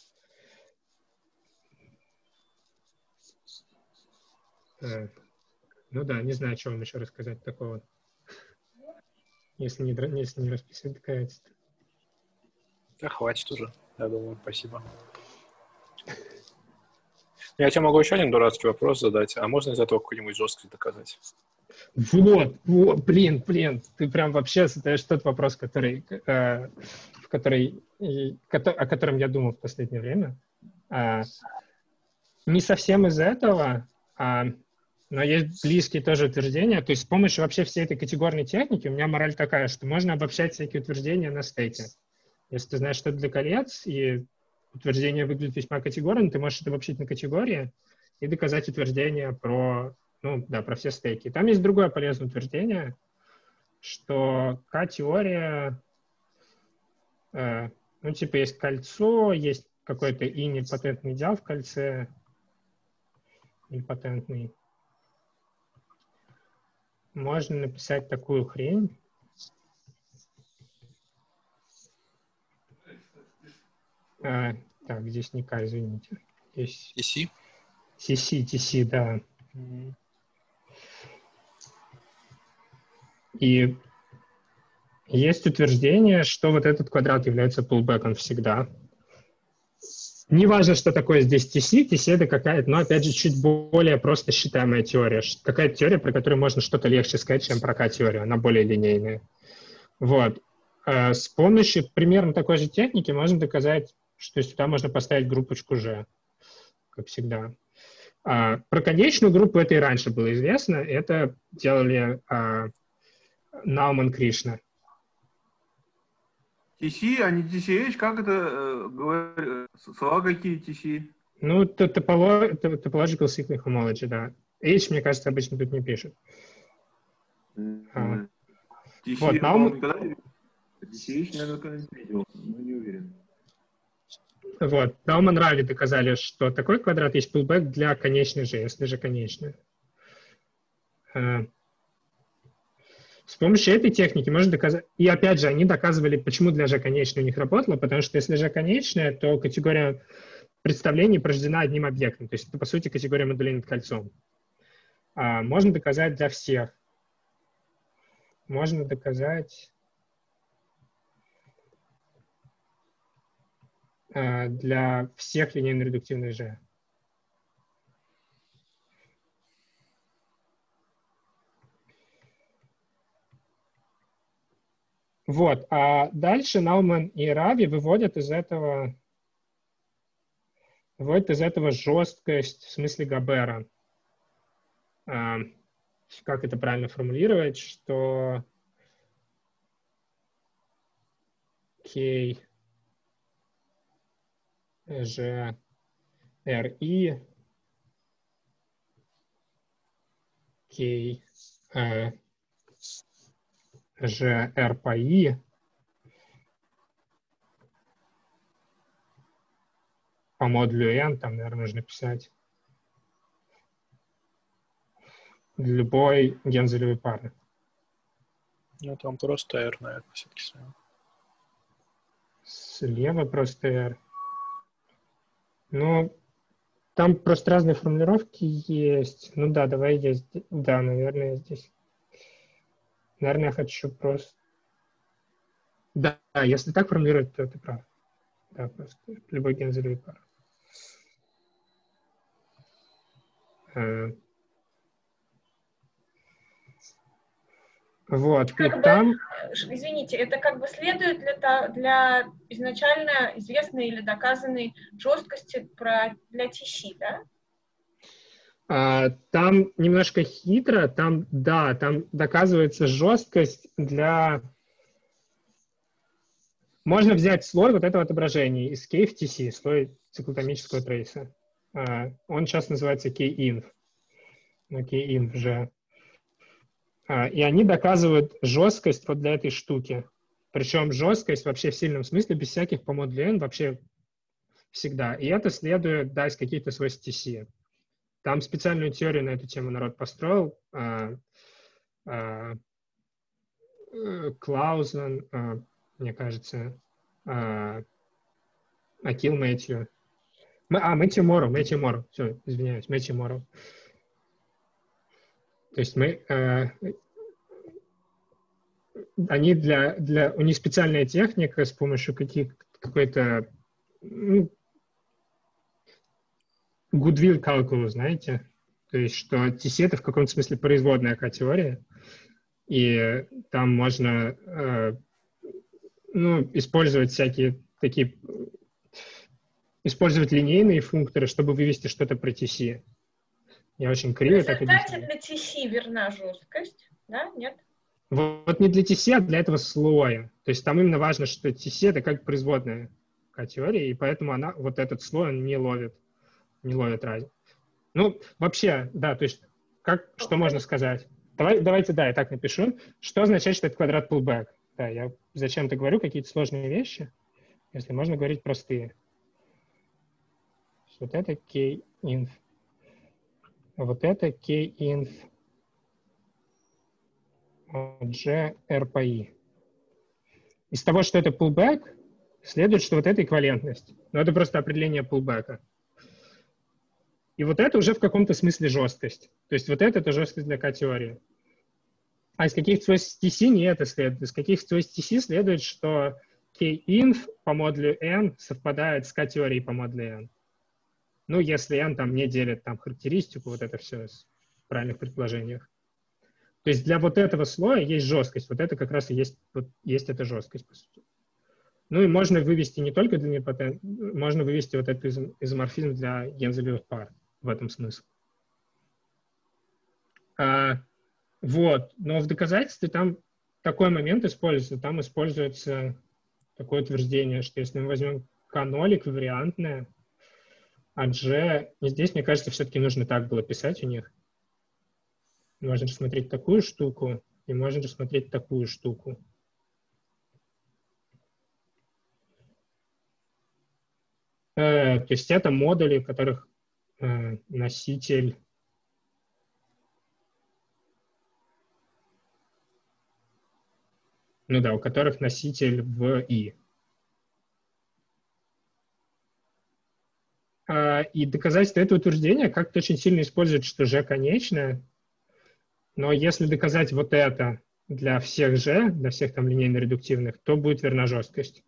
Ну да, не знаю, что вам еще рассказать такого, если не расписывать ДКС.
Да хватит уже, я думаю, спасибо. Я тебе могу еще один дурацкий вопрос задать, а можно из этого какую-нибудь жесткость доказать?
Вот, блин, ты прям вообще задаешь тот вопрос, о котором я думал в последнее время. Не совсем из этого, но есть близкие тоже утверждения. То есть с помощью вообще всей этой категорной техники у меня мораль такая, что можно обобщать всякие утверждения на стейке. Если ты знаешь, что это для колец, и утверждение выглядит весьма категорно, ты можешь это обобщить на категории и доказать утверждение про все стейки. Там есть другое полезное утверждение, что К-теория, есть кольцо, есть какой-то нипотентный идеал в кольце, нипотентный. Можно написать такую хрень. Так, здесь не К, извините. Здесь
TC?
TC, да. И есть утверждение, что вот этот квадрат является pullback'ом всегда. Не важно, что такое здесь TC. TC — это какая-то, но опять же, чуть более просто считаемая теория. Какая-то теория, про которую можно что-то легче сказать, чем про К-теорию. Она более линейная. Вот. С помощью примерно такой же техники можно доказать, что сюда можно поставить группочку G, как всегда. Про конечную группу это и раньше было известно. Это делали Науман, Кришна.
TC, а не TCH? Как это говорят? Слова какие TC?
Ну, topological cyclic homology, да. H, мне кажется, обычно тут не пишут.
TC,
Вот, Науман...
TCH, наверное, когда-нибудь видел, но не уверен.
Вот, Науман, Рави доказали, что такой квадрат есть pullback для конечной же, если же конечная. С помощью этой техники можно доказать... И опять же, они доказывали, почему для G конечной у них работало, потому что если G конечная, то категория представлений порождена одним объектом. То есть это, по сути, категория модулей над кольцом. Можно доказать для всех. Можно доказать для всех линейно-редуктивных G. Вот, а дальше Науман и Рави выводят из этого жесткость в смысле Габера. Как это правильно формулировать, что K, G, R, I, K, G, R по I по модулю N, там, наверное, нужно писать для любой гензелевой пары.
Ну, там просто R, наверное, все-таки.
Слева просто R. Ну, там просто разные формулировки есть. Ну да, давай я здесь. Да, наверное, здесь. Наверное, я хочу просто... Да, если так формулировать, то ты прав. Да, просто любой гензелевый пар. Вот, и там...
Извините, это как бы следует для изначально известной или доказанной жесткости для TC, да?
Там немножко хитро, там доказывается жесткость для... Можно взять слой вот этого отображения из K в TC, слой циклотомического трейса. Он сейчас называется K-inf. Но K-inf же. И они доказывают жесткость вот для этой штуки. Причем жесткость вообще в сильном смысле, без всяких по модулю N, вообще всегда. И это следует, да, из каких-то свойств TC. Там специальную теорию на эту тему народ построил. Клаузен, мне кажется, Акил Мэтью. Мэтью Морроу. Все, извиняюсь, Мэтью Морроу. То есть они у них специальная техника, с помощью какой-то goodwill calculus, знаете? То есть, что TC — это в каком-то смысле производная К-теория, и там можно использовать всякие такие... Использовать линейные функторы, чтобы вывести что-то про TC. Я очень криво так объясню.
В результате для TC верна жесткость, да? Нет?
Вот не для TC, а для этого слоя. То есть там именно важно, что TC — это как производная К-теория, и поэтому вот этот слой он не ловит разницу. Ну, вообще, да, то есть что можно сказать? Давайте, да, я так напишу. Что означает, что это квадрат pullback? Да, я зачем-то говорю какие-то сложные вещи, если можно говорить простые. Вот это K-inf. Вот это K-inf G R по I. Из того, что это pullback, следует, что вот это эквивалентность. Но это просто определение pullback. И вот это уже в каком-то смысле жесткость. То есть вот это жесткость для К-теории. А из каких свойств TC не это следует. Из каких свойств TC следует, что K-inf по модулю N совпадает с К-теорией по модулю N. Ну, если N там не делит там характеристику, вот это все в правильных предположениях. То есть для вот этого слоя есть жесткость. Вот это как раз и есть эта жесткость, по сути. Ну и можно вывести не только для нипотент, можно вывести вот этот изоморфизм для гензелевых пар. В этом смысл. Вот. Но в доказательстве там такой момент используется. Там используется такое утверждение, что если мы возьмем К0 эквивариантное, а G... И здесь, мне кажется, все-таки нужно так было писать у них. Можно рассмотреть такую штуку, и можно рассмотреть такую штуку. То есть это модули, в которых носитель... Ну да, у которых носитель в И. И доказательство этого утверждения как-то очень сильно использует, что G конечное. Но если доказать вот это для всех G, для всех там линейно-редуктивных, то будет верна жесткость.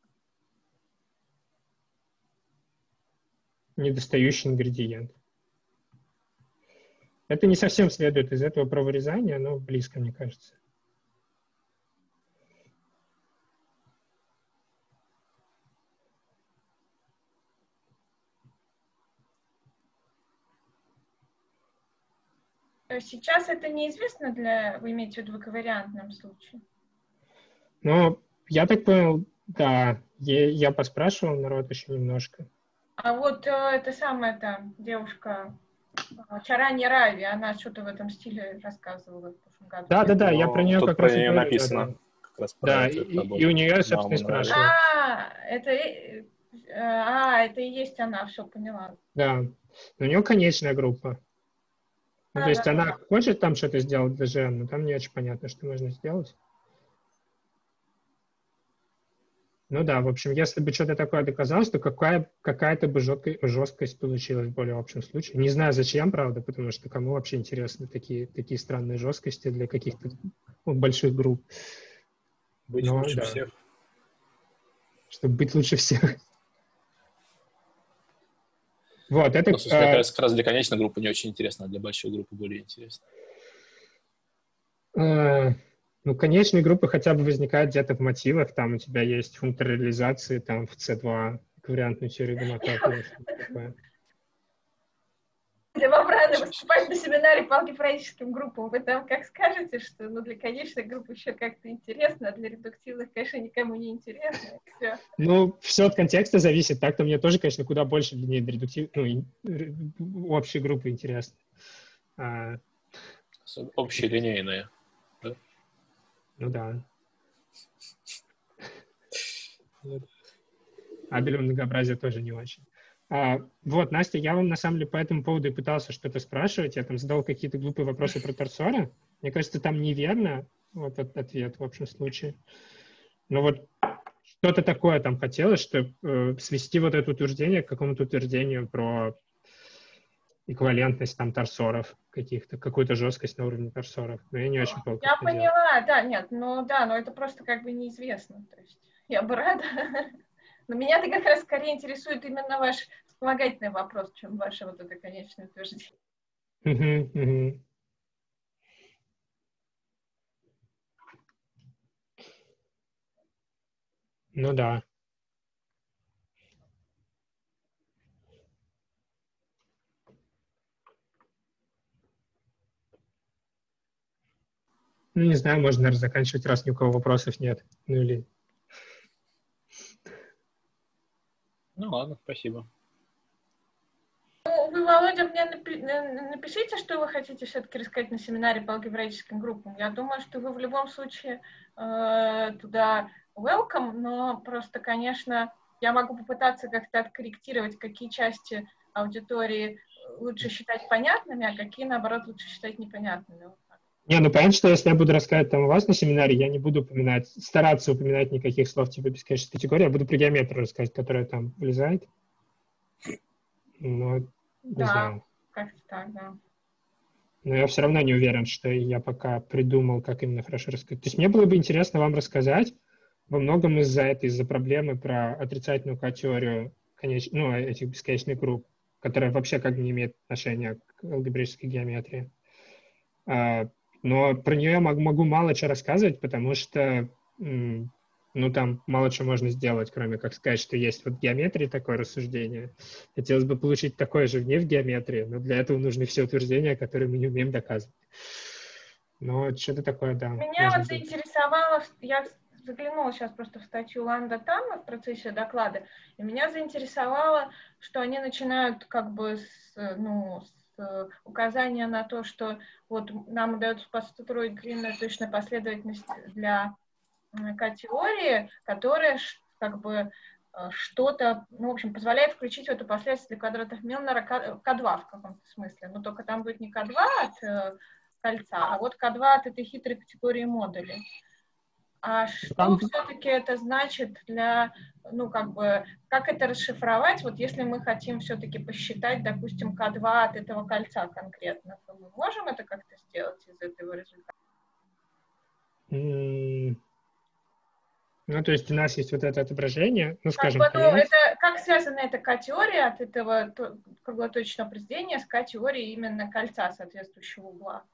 Недостающий ингредиент. Это не совсем следует из этого праворезания, но близко, мне кажется.
Сейчас это неизвестно вы имеете в виду в эквивариантном случае?
Ну, я так понял, да. Я поспрашивал народ еще немножко.
А вот эта самая там девушка Чарани Рави, она что-то в этом стиле рассказывала в прошлом году.
Да, я про нее как раз и говорю.
Написано.
Да.
Как раз
Да, и у нее, собственно, и спрашиваю.
Это и есть она, все поняла.
Да, у нее конечная группа. Ну, то есть она хочет там что-то сделать для GN, но там не очень понятно, что можно сделать. Ну да, в общем, если бы что-то такое доказалось, то какая-то бы жесткость получилась в более общем случае. Не знаю, зачем, правда, потому что кому вообще интересны такие странные жесткости для каких-то больших групп.
Быть лучше всех.
Чтобы быть лучше всех. Вот, это...
Ну, собственно, мне кажется, как раз для конечной группы не очень интересно, а для большой группы более интересно.
Ну, конечные группы хотя бы возникают где-то в мотивах, там у тебя есть функция реализации, там в C2, эквивалентную теорию гомотопии, что-то такое.
Если вам рано выступать на семинаре по алгебраическим группам, вы там как скажете, что для конечной группы еще как-то интересно, а для редуктивных, конечно, никому не интересно. Все.
Ну, все от контекста зависит. Так-то мне тоже, конечно, куда больше для общей группы интересно.
Общие линейные. Да?
Ну да. А для многообразия тоже не очень. Вот, Настя, я вам на самом деле по этому поводу и пытался что-то спрашивать. Я там задал какие-то глупые вопросы про торсоры. Мне кажется, там неверно вот ответ в общем случае. Но вот что-то такое там хотелось, чтобы свести вот это утверждение к какому-то утверждению про эквивалентность там торсоров каких-то, какую-то жесткость на уровне торсоров. Но я не очень понял,
Я поняла, да, нет, но это просто как бы неизвестно. То есть я бы рада. Но меня-то как раз скорее интересует именно ваш вспомогательный вопрос, чем ваше вот это конечное утверждение.
Ну да. Ну, не знаю, можно, наверное, заканчивать, раз ни у кого вопросов нет. Ну или...
Ну ладно, спасибо.
Вы, Володя, мне напишите, что вы хотите все-таки рассказать на семинаре по алгебраическим группам. Я думаю, что вы в любом случае туда welcome, но просто, конечно, я могу попытаться как-то откорректировать, какие части аудитории лучше считать понятными, а какие, наоборот, лучше считать непонятными.
Не, ну понятно, что если я буду рассказывать там у вас на семинаре, я не буду стараться упоминать никаких слов типа бесконечной категории, я буду про геометрию рассказывать, которая там влезает. Но не знаю.
Как-то так, да.
Но я все равно не уверен, что я пока придумал, как именно хорошо рассказать. То есть мне было бы интересно вам рассказать во многом из-за проблемы про отрицательную теорию этих бесконечных групп, которая вообще как бы не имеет отношения к алгебраической геометрии. Но про нее я могу мало чего рассказывать, потому что там мало чего можно сделать, кроме как сказать, что есть вот в геометрии такое рассуждение. Хотелось бы получить такое же не в геометрии, но для этого нужны все утверждения, которые мы не умеем доказывать. Но что-то такое, да.
Меня вот заинтересовало, я заглянула сейчас просто в статью Ланда Тамма в процессе доклада, и меня заинтересовало, что они начинают как бы с указания на то, что вот нам удается построить длинную точную последовательность для К-теории, которая как бы что-то, в общем, позволяет включить в эту последовательность для квадратов Милнера К2 в каком-то смысле. Но только там будет не К2 от кольца, а вот К2 от этой хитрой категории модулей. А что все-таки это значит для, как это расшифровать, вот если мы хотим все-таки посчитать, допустим, К2 от этого кольца конкретно, то мы можем это как-то сделать из этого результата?
Ну, то есть у нас есть вот это отображение, скажем,
как связана эта К-теория от этого круглоточного произведения с К-теорией именно кольца соответствующего угла?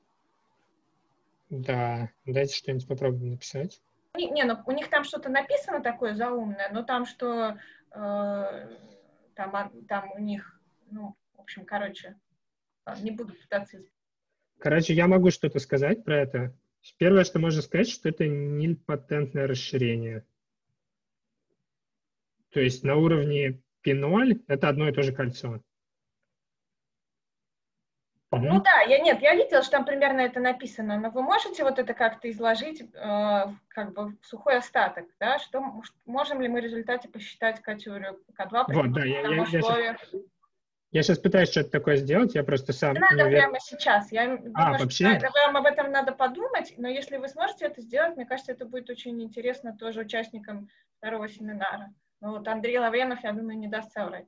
Да, дайте что-нибудь попробуем написать.
У них там что-то написано такое заумное, но там что, там у них, в общем, не буду пытаться...
Я могу что-то сказать про это. Первое, что можно сказать, что это нильпотентное расширение. То есть на уровне P0 это одно и то же кольцо.
Ну да, я видела, что там примерно это написано, но вы можете вот это как-то изложить как бы в сухой остаток, да? Можем ли мы в результате посчитать К-теорию К2 при
вот, да,
условиях?
Я сейчас пытаюсь что-то такое сделать, я просто сам
не надо прямо сейчас. Я думаю,
вообще?
что вам об этом надо подумать, но если вы сможете это сделать, мне кажется, это будет очень интересно тоже участникам второго семинара. Ну, вот Андрей Лавренов, я думаю, не даст соврать.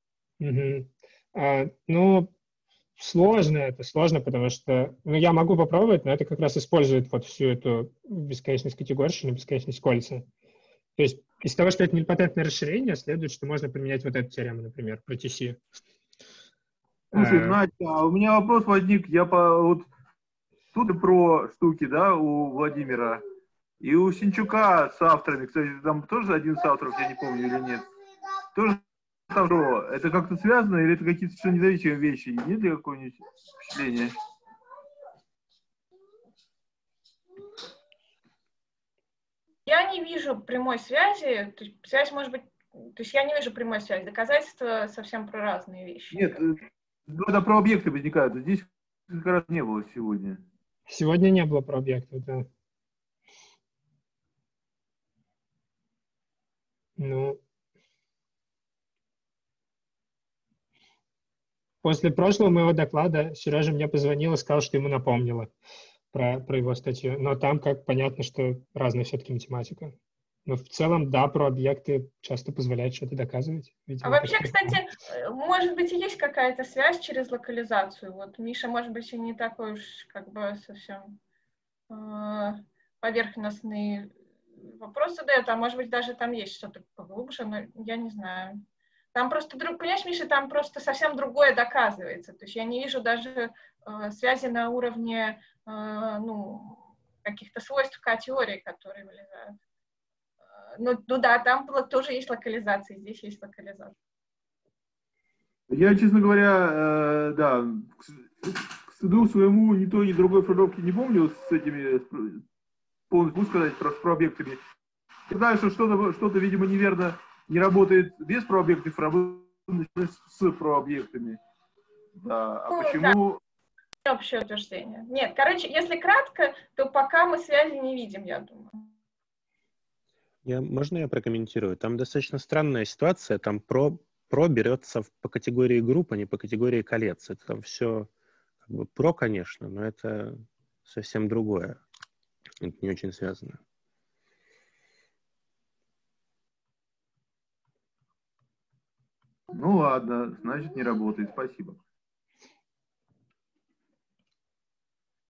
Ну, сложно, потому что я могу попробовать, но это как раз использует вот всю эту бесконечность категорщины, бесконечность кольца. То есть из того, что это нильпатентное расширение, следует, что можно применять вот эту теорему, например, про TC.
Слушай, Настя, у меня вопрос возник. Я вот тут про штуки, да, у Владимира. И у Синчука с авторами, кстати, там тоже один из авторов, я не помню или нет. Тоже там что? Это как-то связано или это какие-то совершенно независимые вещи? Нет ли какого-нибудь впечатления?
Я не вижу прямой связи, то есть связь может быть, то есть я не вижу прямой связи, доказательства совсем про разные вещи.
Нет, когда про объекты возникают, здесь как раз не было сегодня.
Сегодня не было про объекты, да. Ну, после прошлого моего доклада Сережа мне позвонил и сказал, что ему напомнило про его статью. Но там как понятно, что разная все-таки математика. Но в целом, да, про объекты часто позволяет что-то доказывать. Видимо,
а вообще, кстати, может быть, и есть какая-то связь через локализацию. Вот Миша, может быть, и не такой уж как бы совсем поверхностный вопрос задает, а может быть, даже там есть что-то поглубже, но я не знаю. Там просто, понимаешь, Миша, там просто совсем другое доказывается. То есть я не вижу даже связи на уровне каких-то свойств К-теории, которые вылезают. Ну да, там тоже есть локализация, здесь есть локализация.
Я, честно говоря, да, к стыду своему ни той, ни другой формулировки не помню с этими, полностью сказать, про объектами. Я знаю, что что-то, видимо, неверно не работает без прообъектов, работает с прообъектами. Да, а почему...
Да. Общее утверждение. Нет, короче, если кратко, то пока мы связи не видим, я думаю.
Можно я прокомментирую? Там достаточно странная ситуация. Там про берется по категории групп, а не по категории колец. Это там все как бы про, конечно, но это совсем другое. Это не очень связано.
Ну ладно, значит не работает. Спасибо.